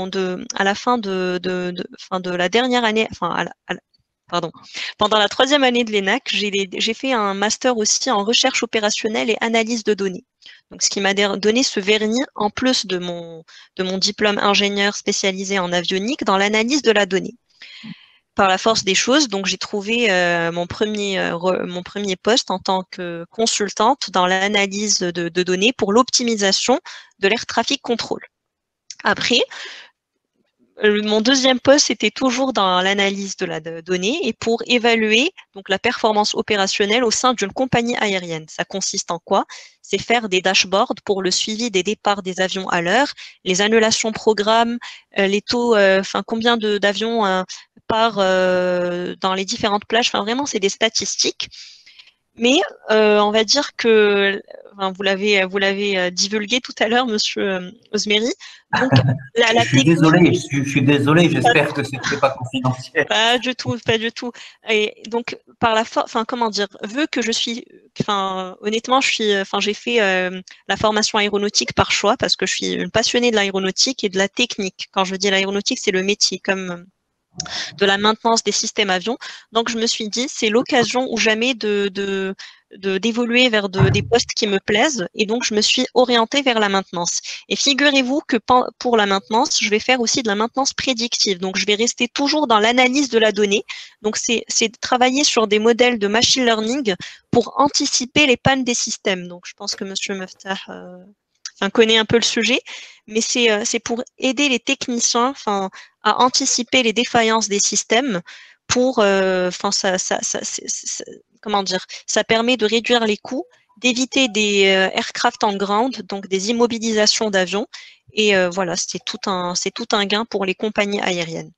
Speaker 1: la dernière année, pardon, pendant la 3e année de l'ENAC, j'ai fait un master aussi en recherche opérationnelle et analyse de données. Donc, ce qui m'a donné ce vernis, en plus de mon diplôme ingénieur spécialisé en avionique, dans l'analyse de la donnée. Par la force des choses, donc j'ai trouvé mon premier poste en tant que consultante dans l'analyse de données pour l'optimisation de l'air traffic control. Après, mon deuxième poste était toujours dans l'analyse de la donnée et pour évaluer donc la performance opérationnelle au sein d'une compagnie aérienne. Ça consiste en quoi? C'est faire des dashboards pour le suivi des départs des avions à l'heure, les annulations programmes, les taux, combien d'avions part dans les différentes plages. Enfin, vraiment, c'est des statistiques. Mais on va dire que vous l'avez divulgué tout à l'heure, Monsieur Osmery. Donc,
Speaker 2: je suis désolé, j'espère que ce n'était pas confidentiel.
Speaker 1: Pas du tout, pas du tout. Et donc, comment dire, vu que je suis, honnêtement, j'ai fait la formation aéronautique par choix parce que je suis une passionnée de l'aéronautique et de la technique. Quand je dis l'aéronautique, c'est le métier, comme de la maintenance des systèmes avions. Donc, je me suis dit, c'est l'occasion ou jamais d'évoluer vers des postes qui me plaisent. Et donc, je me suis orientée vers la maintenance. Et figurez-vous que pour la maintenance, je vais faire aussi de la maintenance prédictive. Donc, je vais rester toujours dans l'analyse de la donnée. Donc, c'est de travailler sur des modèles de machine learning pour anticiper les pannes des systèmes. Donc, je pense que Monsieur Meftah connaît un peu le sujet, mais c'est pour aider les techniciens à anticiper les défaillances des systèmes pour, comment dire, ça permet de réduire les coûts, d'éviter des aircraft on ground, donc des immobilisations d'avions, et voilà, c'est tout un gain pour les compagnies aériennes.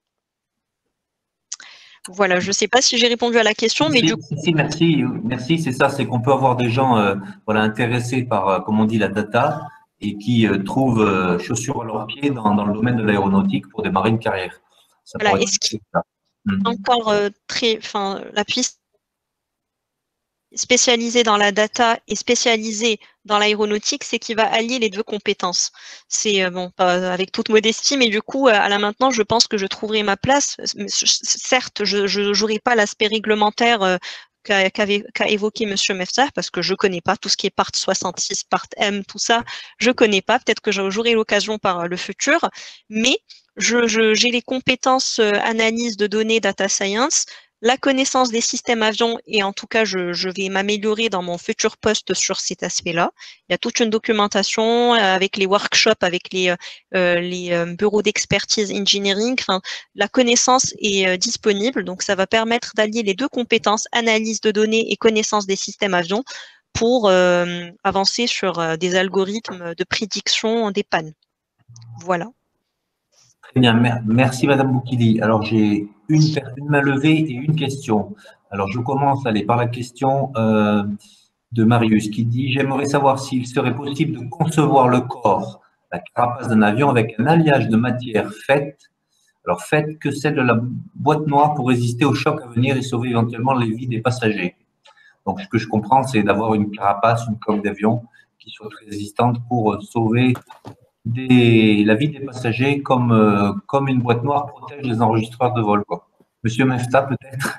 Speaker 1: Voilà, je ne sais pas si j'ai répondu à la question, mais du coup…
Speaker 2: Merci, c'est ça, c'est qu'on peut avoir des gens intéressés par, comme on dit, la data, et qui trouvent chaussures à leurs pieds dans le domaine de l'aéronautique pour démarrer une carrière. Ça
Speaker 1: voilà, et ce qui est encore la piste spécialisée dans la data et spécialisée dans l'aéronautique, c'est qu'il va allier les deux compétences. C'est pas avec toute modestie, mais du coup, à la maintenant, je pense que je trouverai ma place. Certes, je n'aurai pas l'aspect réglementaire qu'a évoqué Monsieur Meftah, parce que je connais pas tout ce qui est part 66, part M, tout ça, je connais pas. Peut-être que j'aurai l'occasion par le futur, mais j'ai les compétences analyse de données, data science, la connaissance des systèmes avions, et en tout cas, je vais m'améliorer dans mon futur poste sur cet aspect-là. Il y a toute une documentation avec les workshops, avec les bureaux d'expertise engineering. Enfin, la connaissance est disponible, donc ça va permettre d'allier les deux compétences, analyse de données et connaissance des systèmes avions, pour avancer sur des algorithmes de prédiction des pannes. Voilà.
Speaker 2: Très bien, merci Madame Boukili. Alors j'ai une main levée et une question. Alors je commence par la question de Marius qui dit: j'aimerais savoir s'il serait possible de concevoir le corps, la carapace d'un avion avec un alliage de matière faite que celle de la boîte noire pour résister aux chocs à venir et sauver éventuellement les vies des passagers. Donc, ce que je comprends, c'est d'avoir une carapace, une coque d'avion qui soit très résistante pour sauver la vie des passagers comme une boîte noire protège les enregistreurs de vol, quoi. Monsieur Mefta, peut-être?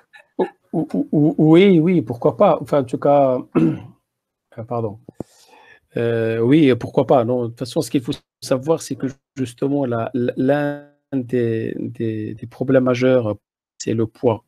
Speaker 3: Oui, pourquoi pas. Enfin, en tout cas, pardon. Oui, pourquoi pas. Non, de toute façon, ce qu'il faut savoir, c'est que justement, l'un des problèmes majeurs, c'est le poids.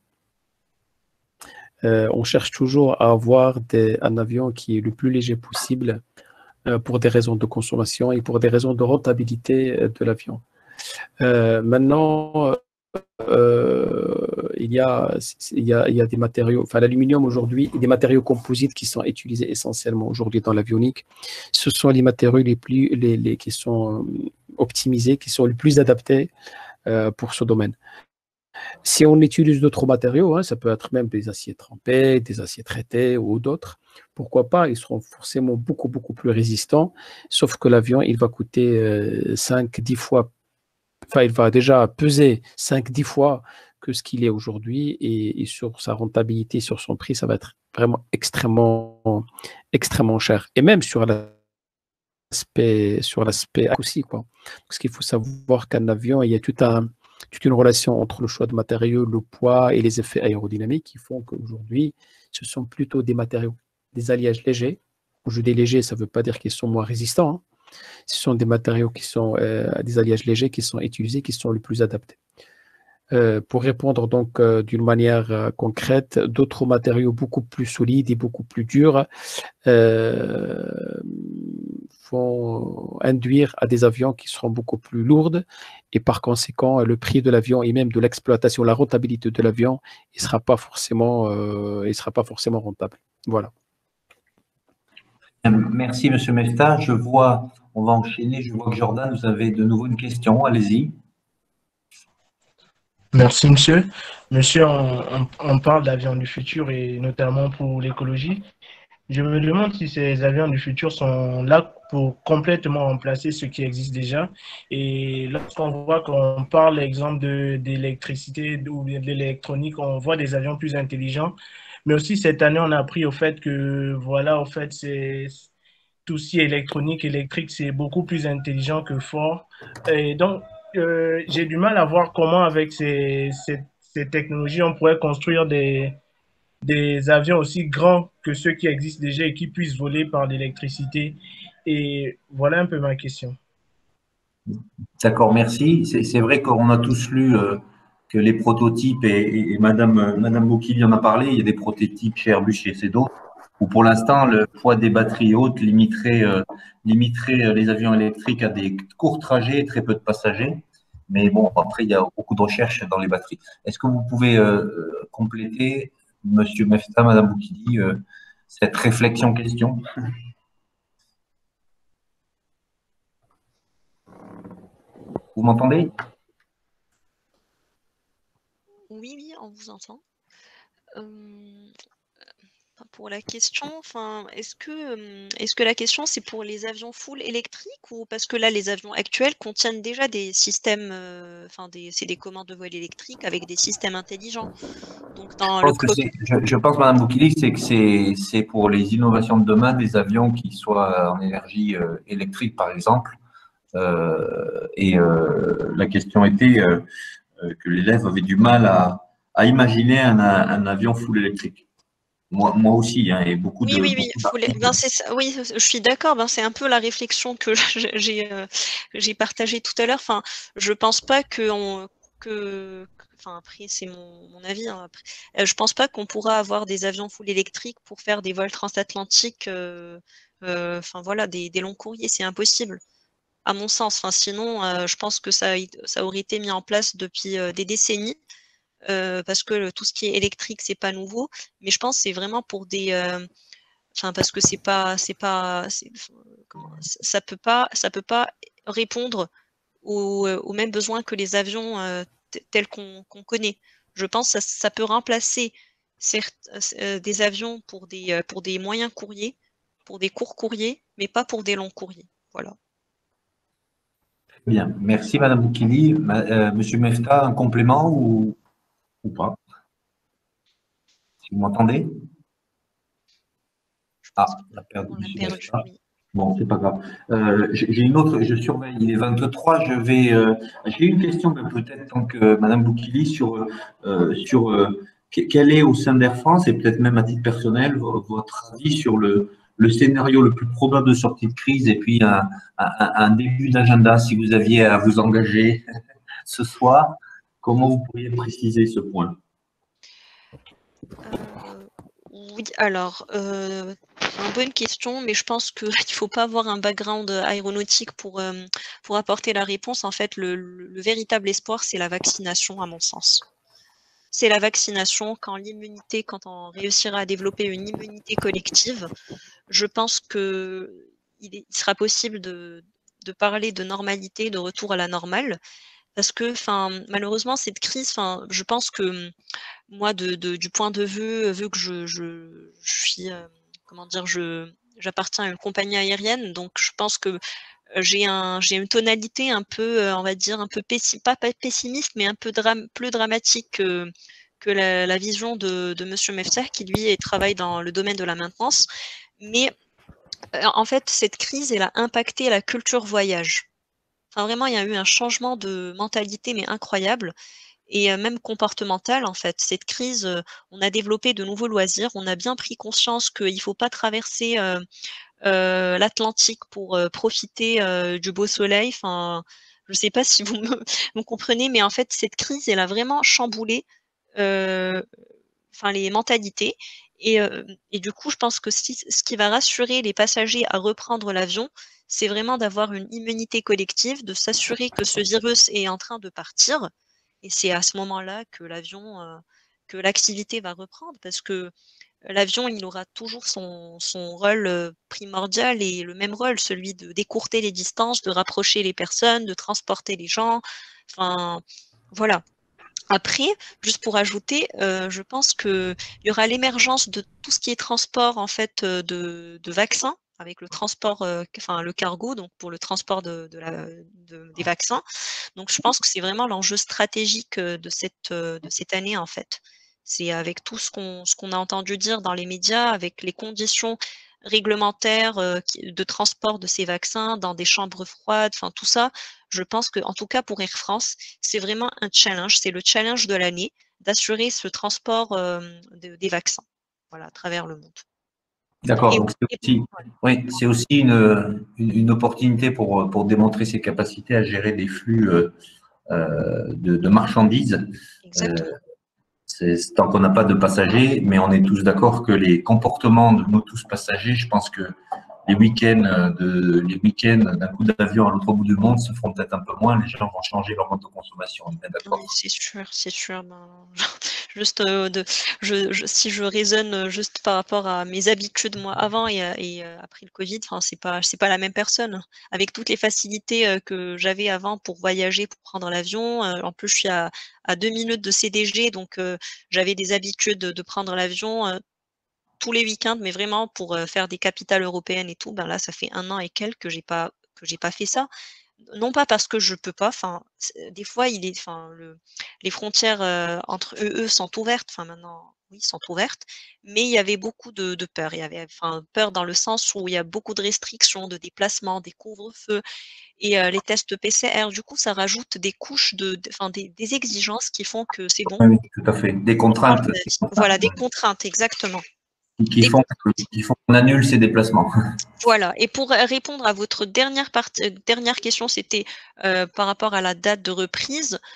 Speaker 3: On cherche toujours à avoir un avion qui est le plus léger possible pour des raisons de consommation et pour des raisons de rentabilité de l'avion. Maintenant, il y a des matériaux, enfin l'aluminium aujourd'hui, des matériaux composites qui sont utilisés essentiellement aujourd'hui dans l'avionique. Ce sont les matériaux qui sont optimisés, qui sont les plus adaptés pour ce domaine. Si on utilise d'autres matériaux, ça peut être même des aciers trempés, des aciers traités ou d'autres, pourquoi pas, ils seront forcément beaucoup plus résistants, sauf que l'avion, il va coûter 5-10 fois, enfin il va déjà peser 5-10 fois que ce qu'il est aujourd'hui, et sur sa rentabilité, sur son prix, ça va être vraiment extrêmement cher. Et même sur l'aspect aussi, quoi. Parce qu'il faut savoir qu'un avion, il y a toute une relation entre le choix de matériaux, le poids et les effets aérodynamiques qui font qu'aujourd'hui, ce sont plutôt des matériaux, des alliages légers. Quand je dis légers, ça ne veut pas dire qu'ils sont moins résistants. Ce sont des matériaux qui sont des alliages légers qui sont utilisés, qui sont les plus adaptés. Pour répondre donc d'une manière concrète, d'autres matériaux beaucoup plus solides et beaucoup plus durs vont induire à des avions qui seront beaucoup plus lourds, et par conséquent, le prix de l'avion et même de l'exploitation, la rentabilité de l'avion, il ne sera pas forcément rentable. Voilà.
Speaker 2: Merci, Monsieur Mefta. On va enchaîner. Je vois que Jordan, vous avez de nouveau une question. Allez-y.
Speaker 4: Merci, monsieur. Monsieur, on parle d'avions du futur et notamment pour l'écologie. Je me demande si ces avions du futur sont là pour complètement remplacer ce qui existe déjà. Et lorsqu'on voit qu'on parle, exemple, d'électricité ou de l'électronique, on voit des avions plus intelligents. Mais aussi, cette année, on a appris au fait que, voilà, au fait, c'est tout ce qui est électrique, c'est beaucoup plus intelligent que fort. Et donc, j'ai du mal à voir comment, avec ces technologies, on pourrait construire des avions aussi grands que ceux qui existent déjà et qui puissent voler par l'électricité. Et voilà un peu ma question.
Speaker 2: D'accord, merci. C'est vrai qu'on a tous lu que les prototypes, et Madame Boukili en a parlé, il y a des prototypes chez Airbus, chez d'autres, où pour l'instant, le poids des batteries hautes limiterait les avions électriques à des courts trajets, très peu de passagers. Mais bon, après, il y a beaucoup de recherches dans les batteries. Est-ce que vous pouvez compléter, Monsieur Mefta, Madame Boukili, cette réflexion-question? Vous m'entendez?
Speaker 1: Oui, on vous entend. Pour la question, est-ce que la question c'est pour les avions full électriques, ou parce que là les avions actuels contiennent déjà des systèmes, c'est des commandes de vol électriques avec des systèmes intelligents. Donc dans le
Speaker 2: je pense, Madame Boukili, que c'est pour les innovations de demain des avions qui soient en énergie électrique, par exemple. La question était que l'élève avait du mal à imaginer un avion full électrique. Moi aussi, et beaucoup de...
Speaker 1: Oui, c'est ça. Oui, je suis d'accord. C'est un peu la réflexion que j'ai partagée tout à l'heure. Je pense pas que enfin après c'est mon avis, hein, après. Je pense pas qu'on pourra avoir des avions full électriques pour faire des vols transatlantiques, enfin voilà, des longs courriers, c'est impossible, à mon sens. Enfin, sinon, je pense que ça aurait été mis en place depuis des décennies, parce que tout ce qui est électrique, c'est pas nouveau. Mais je pense que c'est vraiment pour des, enfin parce que ça peut pas répondre aux mêmes besoins que les avions tels qu'on connaît. Je pense que ça peut remplacer des avions pour des moyens courriers, pour des courts courriers, mais pas pour des longs courriers. Voilà.
Speaker 2: Bien, merci Madame Boukili. Monsieur Mefta, un complément ou pas? Si vous m'entendez? Ah, on a perdu
Speaker 1: On l'a
Speaker 2: Monsieur
Speaker 1: perdu,
Speaker 2: Mefta.
Speaker 1: oui.
Speaker 2: Bon, c'est pas grave. J'ai une autre, je surveille, il est 23, j'ai une question, mais peut-être tant que Madame Boukili sur quel est au sein d'Air France, et peut-être même à titre personnel, votre avis sur le scénario le plus probable de sortie de crise, et puis un début d'agenda, si vous aviez à vous engager ce soir, comment vous pourriez préciser ce point?
Speaker 1: Oui, alors, c'est une bonne question, mais je pense qu'il ne faut pas avoir un background aéronautique pour apporter la réponse. En fait, le véritable espoir, c'est la vaccination, à mon sens. C'est la vaccination, quand on réussira à développer une immunité collective, je pense qu'il sera possible de parler de normalité, de retour à la normale. Parce que, malheureusement, cette crise, je pense que moi, du point de vue, vu que je suis, comment dire, j'appartiens à une compagnie aérienne, donc je pense que j'ai une tonalité un peu, on va dire, un peu pas pessimiste, mais un peu plus dramatique que la vision de Monsieur Mefter, qui lui travaille dans le domaine de la maintenance. Mais en fait, cette crise, elle a impacté la culture voyage. Enfin, vraiment, il y a eu un changement de mentalité, mais incroyable. Et même comportemental, en fait. Cette crise, on a développé de nouveaux loisirs. On a bien pris conscience qu'il ne faut pas traverser l'Atlantique pour profiter du beau soleil. Enfin, je ne sais pas si vous me comprenez, mais en fait, cette crise, elle a vraiment chamboulé les mentalités. Et du coup, je pense que ce qui va rassurer les passagers à reprendre l'avion, c'est vraiment d'avoir une immunité collective, de s'assurer que ce virus est en train de partir. Et c'est à ce moment-là que que l'activité va reprendre, parce que l'avion, il aura toujours son rôle primordial, et le même rôle, celui de d'écourter les distances, de rapprocher les personnes, de transporter les gens. Enfin, voilà. Après, juste pour ajouter, je pense qu'il y aura l'émergence de tout ce qui est transport, en fait, de vaccins, avec le transport, le cargo, donc pour le transport des vaccins. Donc je pense que c'est vraiment l'enjeu stratégique de cette année, en fait. C'est avec tout ce qu'on a entendu dire dans les médias, avec les conditions réglementaires de transport de ces vaccins dans des chambres froides, enfin tout ça. Je pense que, en tout cas pour Air France, c'est vraiment un challenge. C'est le challenge de l'année d'assurer ce transport des vaccins, voilà, à travers le monde.
Speaker 2: D'accord,
Speaker 1: Et,
Speaker 2: donc c'est aussi une opportunité pour démontrer ses capacités à gérer des flux de marchandises.
Speaker 1: exactement.
Speaker 2: Tant qu'on n'a pas de passagers, mais on est tous d'accord que les comportements de nous tous passagers, je pense que les week-ends d'un coup d'avion à l'autre bout du monde se feront peut-être un peu moins, les gens vont changer leur mode de consommation, on est bien d'accord.
Speaker 1: Oui, c'est sûr, c'est sûr. Ben, juste si je raisonne juste par rapport à mes habitudes moi avant et après le Covid, enfin c'est pas la même personne. Avec toutes les facilités que j'avais avant pour voyager, pour prendre l'avion. En plus, je suis à 2 minutes de CDG, donc j'avais des habitudes de prendre l'avion tous les week-ends, mais vraiment pour faire des capitales européennes et tout. Ben là, ça fait 1 an et quelques que j'ai pas fait ça. Non pas parce que je peux pas, des fois les frontières, entre eux sont ouvertes, maintenant, oui, sont ouvertes, mais il y avait beaucoup de peur. Il y avait peur dans le sens où il y a beaucoup de restrictions de déplacement, des couvre-feux et les tests PCR. Du coup, ça rajoute des couches des exigences qui font que c'est bon.
Speaker 2: Oui, tout à fait. Des contraintes.
Speaker 1: Voilà, des contraintes, exactement.
Speaker 2: Qui font qu'on annule ces déplacements.
Speaker 1: Voilà, et pour répondre à votre dernière question, c'était par rapport à la date de reprise.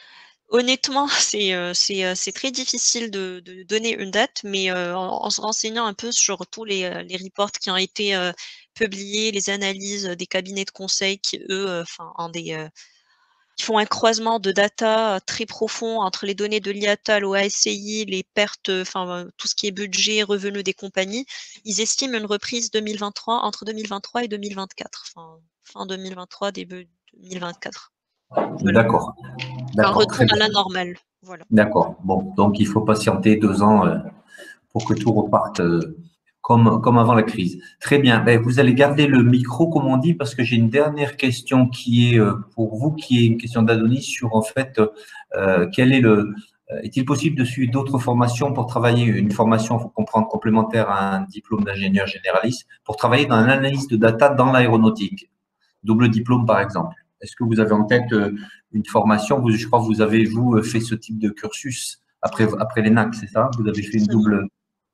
Speaker 1: Honnêtement, c'est très difficile de donner une date, mais en se renseignant un peu sur tous les reports qui ont été, publiés, les analyses, des cabinets de conseil qui eux, enfin ont qui font un croisement de data, très profond entre les données de l'IATA, l'OASCI, les pertes, enfin, tout ce qui est budget, revenus des compagnies. Ils estiment une reprise 2023 entre 2023 et 2024, enfin, fin 2023, début 2024. Voilà.
Speaker 2: D'accord,
Speaker 1: Un
Speaker 2: d'accord,
Speaker 1: retour
Speaker 2: très
Speaker 1: à
Speaker 2: bien.
Speaker 1: la normale, voilà.
Speaker 2: D'accord. Bon, donc il faut patienter 2 ans pour que tout reparte comme avant la crise. Très bien. Ben, vous allez garder le micro, comme on dit, parce que j'ai une dernière question qui est pour vous, qui est une question d'Adonis sur en fait quel est est-il possible de suivre d'autres formations pour travailler une formation, il faut comprendre, complémentaire à un diplôme d'ingénieur généraliste, pour travailler dans l'analyse de data dans l'aéronautique, double diplôme par exemple. Est-ce que vous avez en tête une formation? Je crois que vous avez, vous, fait ce type de cursus après l'ENAC, c'est ça? Vous avez fait une
Speaker 1: Effectivement.
Speaker 2: double.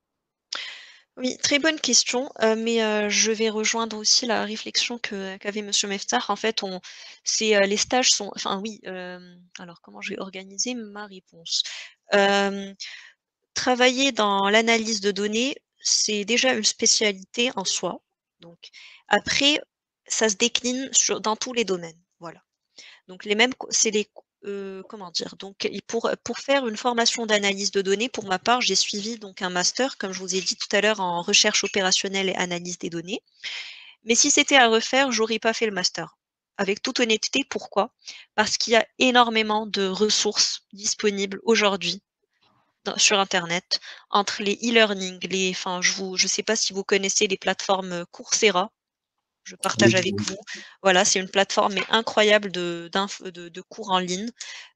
Speaker 1: Oui, très bonne question, mais je vais rejoindre aussi la réflexion qu'avait monsieur Meftah. En fait, les stages sont enfin oui, alors comment je vais organiser ma réponse? Hem, Travailler dans l'analyse de données, c'est déjà une spécialité en soi. Donc après, ça se décline dans tous les domaines, voilà. Donc les mêmes co c'est les comment dire? Donc et pour faire une formation d'analyse de données, pour ma part, j'ai suivi donc un master, comme je vous ai dit tout à l'heure, en recherche opérationnelle et analyse des données. Mais si c'était à refaire, j'aurais pas fait le master. Avec toute honnêteté, pourquoi? Parce qu'il y a énormément de ressources disponibles aujourd'hui sur internet, entre les e-learning, enfin je sais pas si vous connaissez les plateformes, Coursera. Je partage
Speaker 2: Oui,
Speaker 1: avec vous. Voilà, c'est une plateforme mais incroyable de cours en ligne.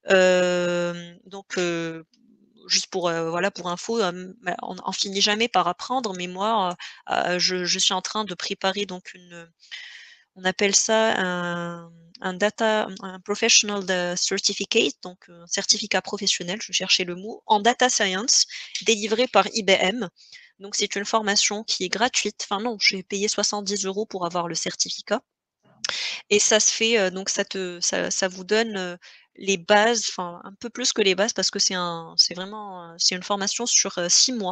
Speaker 1: Donc juste pour, voilà, pour info, bah, on finit jamais par apprendre, mais moi, je suis en train de préparer donc on appelle ça un professional certificate, donc un certificat professionnel, je cherchais le mot, en data science, délivré par IBM. Donc c'est une formation qui est gratuite. Enfin non, j'ai payé 70 € pour avoir le certificat et ça se fait, donc ça vous donne, les bases, enfin un peu plus que les bases parce que c'est vraiment, c'est une formation sur, 6 mois,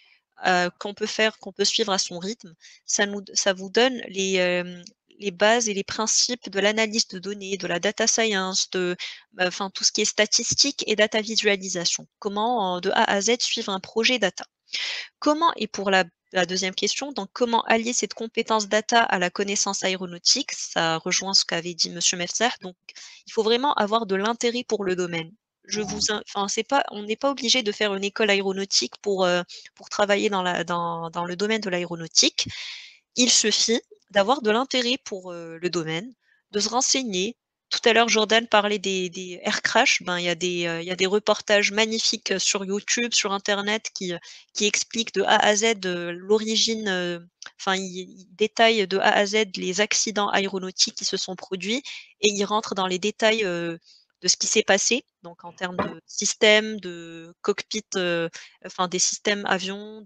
Speaker 1: qu'on peut suivre à son rythme. Ça vous donne les bases et les principes de l'analyse de données, de la data science, enfin tout ce qui est statistique et data visualisation. Comment, de A à Z suivre un projet data. Comment et pour la 2e question, donc comment allier cette compétence data à la connaissance aéronautique? Ça rejoint ce qu'avait dit monsieur Mefsah, donc il faut vraiment avoir de l'intérêt pour le domaine. Je vous in Enfin, c'est pas on n'est pas obligé de faire une école aéronautique pour travailler dans le domaine de l'aéronautique. Il suffit d'avoir de l'intérêt pour, le domaine, de se renseigner. Tout à l'heure, Jordan parlait des air crash. Ben, il y a des reportages magnifiques, sur YouTube, sur internet qui expliquent de A à Z, l'origine, enfin, ils détaillent de A à Z les accidents aéronautiques qui se sont produits et ils rentrent dans les détails, de ce qui s'est passé, donc en termes de système, de cockpit, enfin des systèmes avions,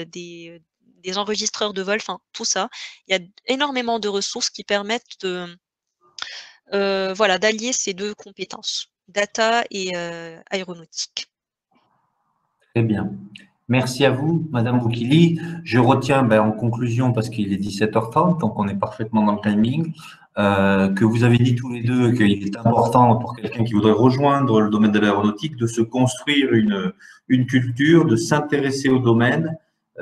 Speaker 1: des enregistreurs de vol, enfin tout ça. Il y a énormément de ressources qui permettent voilà, d'allier ces 2 compétences, data et aéronautique.
Speaker 2: très bien. Merci à vous, Madame Boukili. Je retiens, ben, en conclusion, parce qu'il est 17h30, donc on est parfaitement dans le timing, que vous avez dit tous les deux qu'il est important pour quelqu'un qui voudrait rejoindre le domaine de l'aéronautique de se construire une culture, de s'intéresser au domaine,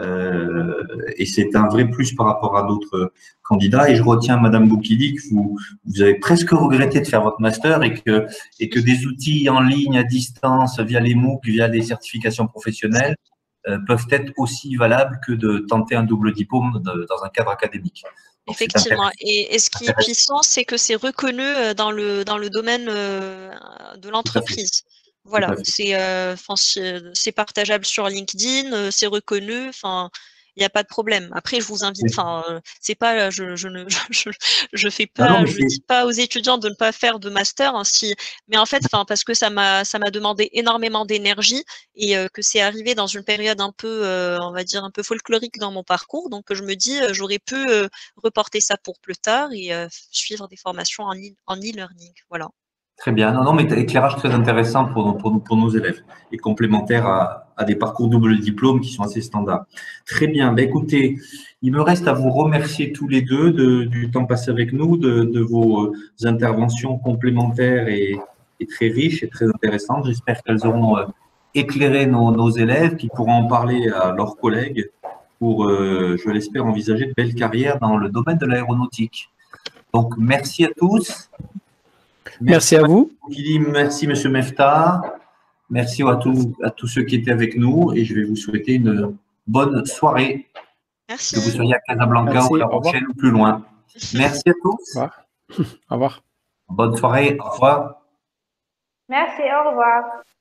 Speaker 2: et c'est un vrai plus par rapport à d'autres candidats. Et je retiens, Madame Boukili, que vous avez presque regretté de faire votre master et que des outils en ligne, à distance, via les MOOC, via des certifications professionnelles, peuvent être aussi valables que de tenter un double diplôme dans un cadre académique. Donc, c'est
Speaker 1: Effectivement, et ce qui est puissant, c'est que c'est reconnu, dans le domaine, de
Speaker 2: tout à fait.
Speaker 1: l'entreprise.
Speaker 2: Tout
Speaker 1: Voilà,
Speaker 2: à fait.
Speaker 1: enfin, c'est partageable sur LinkedIn, c'est reconnu, enfin, il y a pas de problème. Après, je vous invite, enfin, c'est pas, je ne je fais
Speaker 2: Non, non,
Speaker 1: pas,
Speaker 2: mais
Speaker 1: je dis pas aux étudiants de ne pas faire de master, hein, mais en fait, enfin, parce que ça m'a demandé énormément d'énergie et que c'est arrivé dans une période un peu, on va dire un peu folklorique dans mon parcours, donc je me dis, j'aurais pu, reporter ça pour plus tard et suivre des formations en e-learning, voilà.
Speaker 2: Très bien. Non, non, mais éclairage très intéressant pour nos élèves et complémentaire à des parcours double diplôme qui sont assez standards. Très bien. Ben, écoutez, il me reste à vous remercier tous les deux du temps passé avec nous, de vos interventions complémentaires et très riches et très intéressantes. J'espère qu'elles auront éclairé nos élèves qui pourront en parler à leurs collègues pour, je l'espère, envisager de belles carrières dans le domaine de l'aéronautique. Donc, merci à tous.
Speaker 3: Merci à vous.
Speaker 2: Merci, Monsieur Mefta. Merci à tous ceux qui étaient avec nous et je vais vous souhaiter une bonne soirée.
Speaker 1: Merci.
Speaker 2: Que vous soyez à Casablanca
Speaker 3: Merci,
Speaker 2: ou La
Speaker 3: au revoir.
Speaker 2: Rochelle ou plus loin. Merci à tous.
Speaker 3: Au revoir. Au revoir.
Speaker 2: Bonne soirée. Au revoir.
Speaker 5: Merci, au revoir.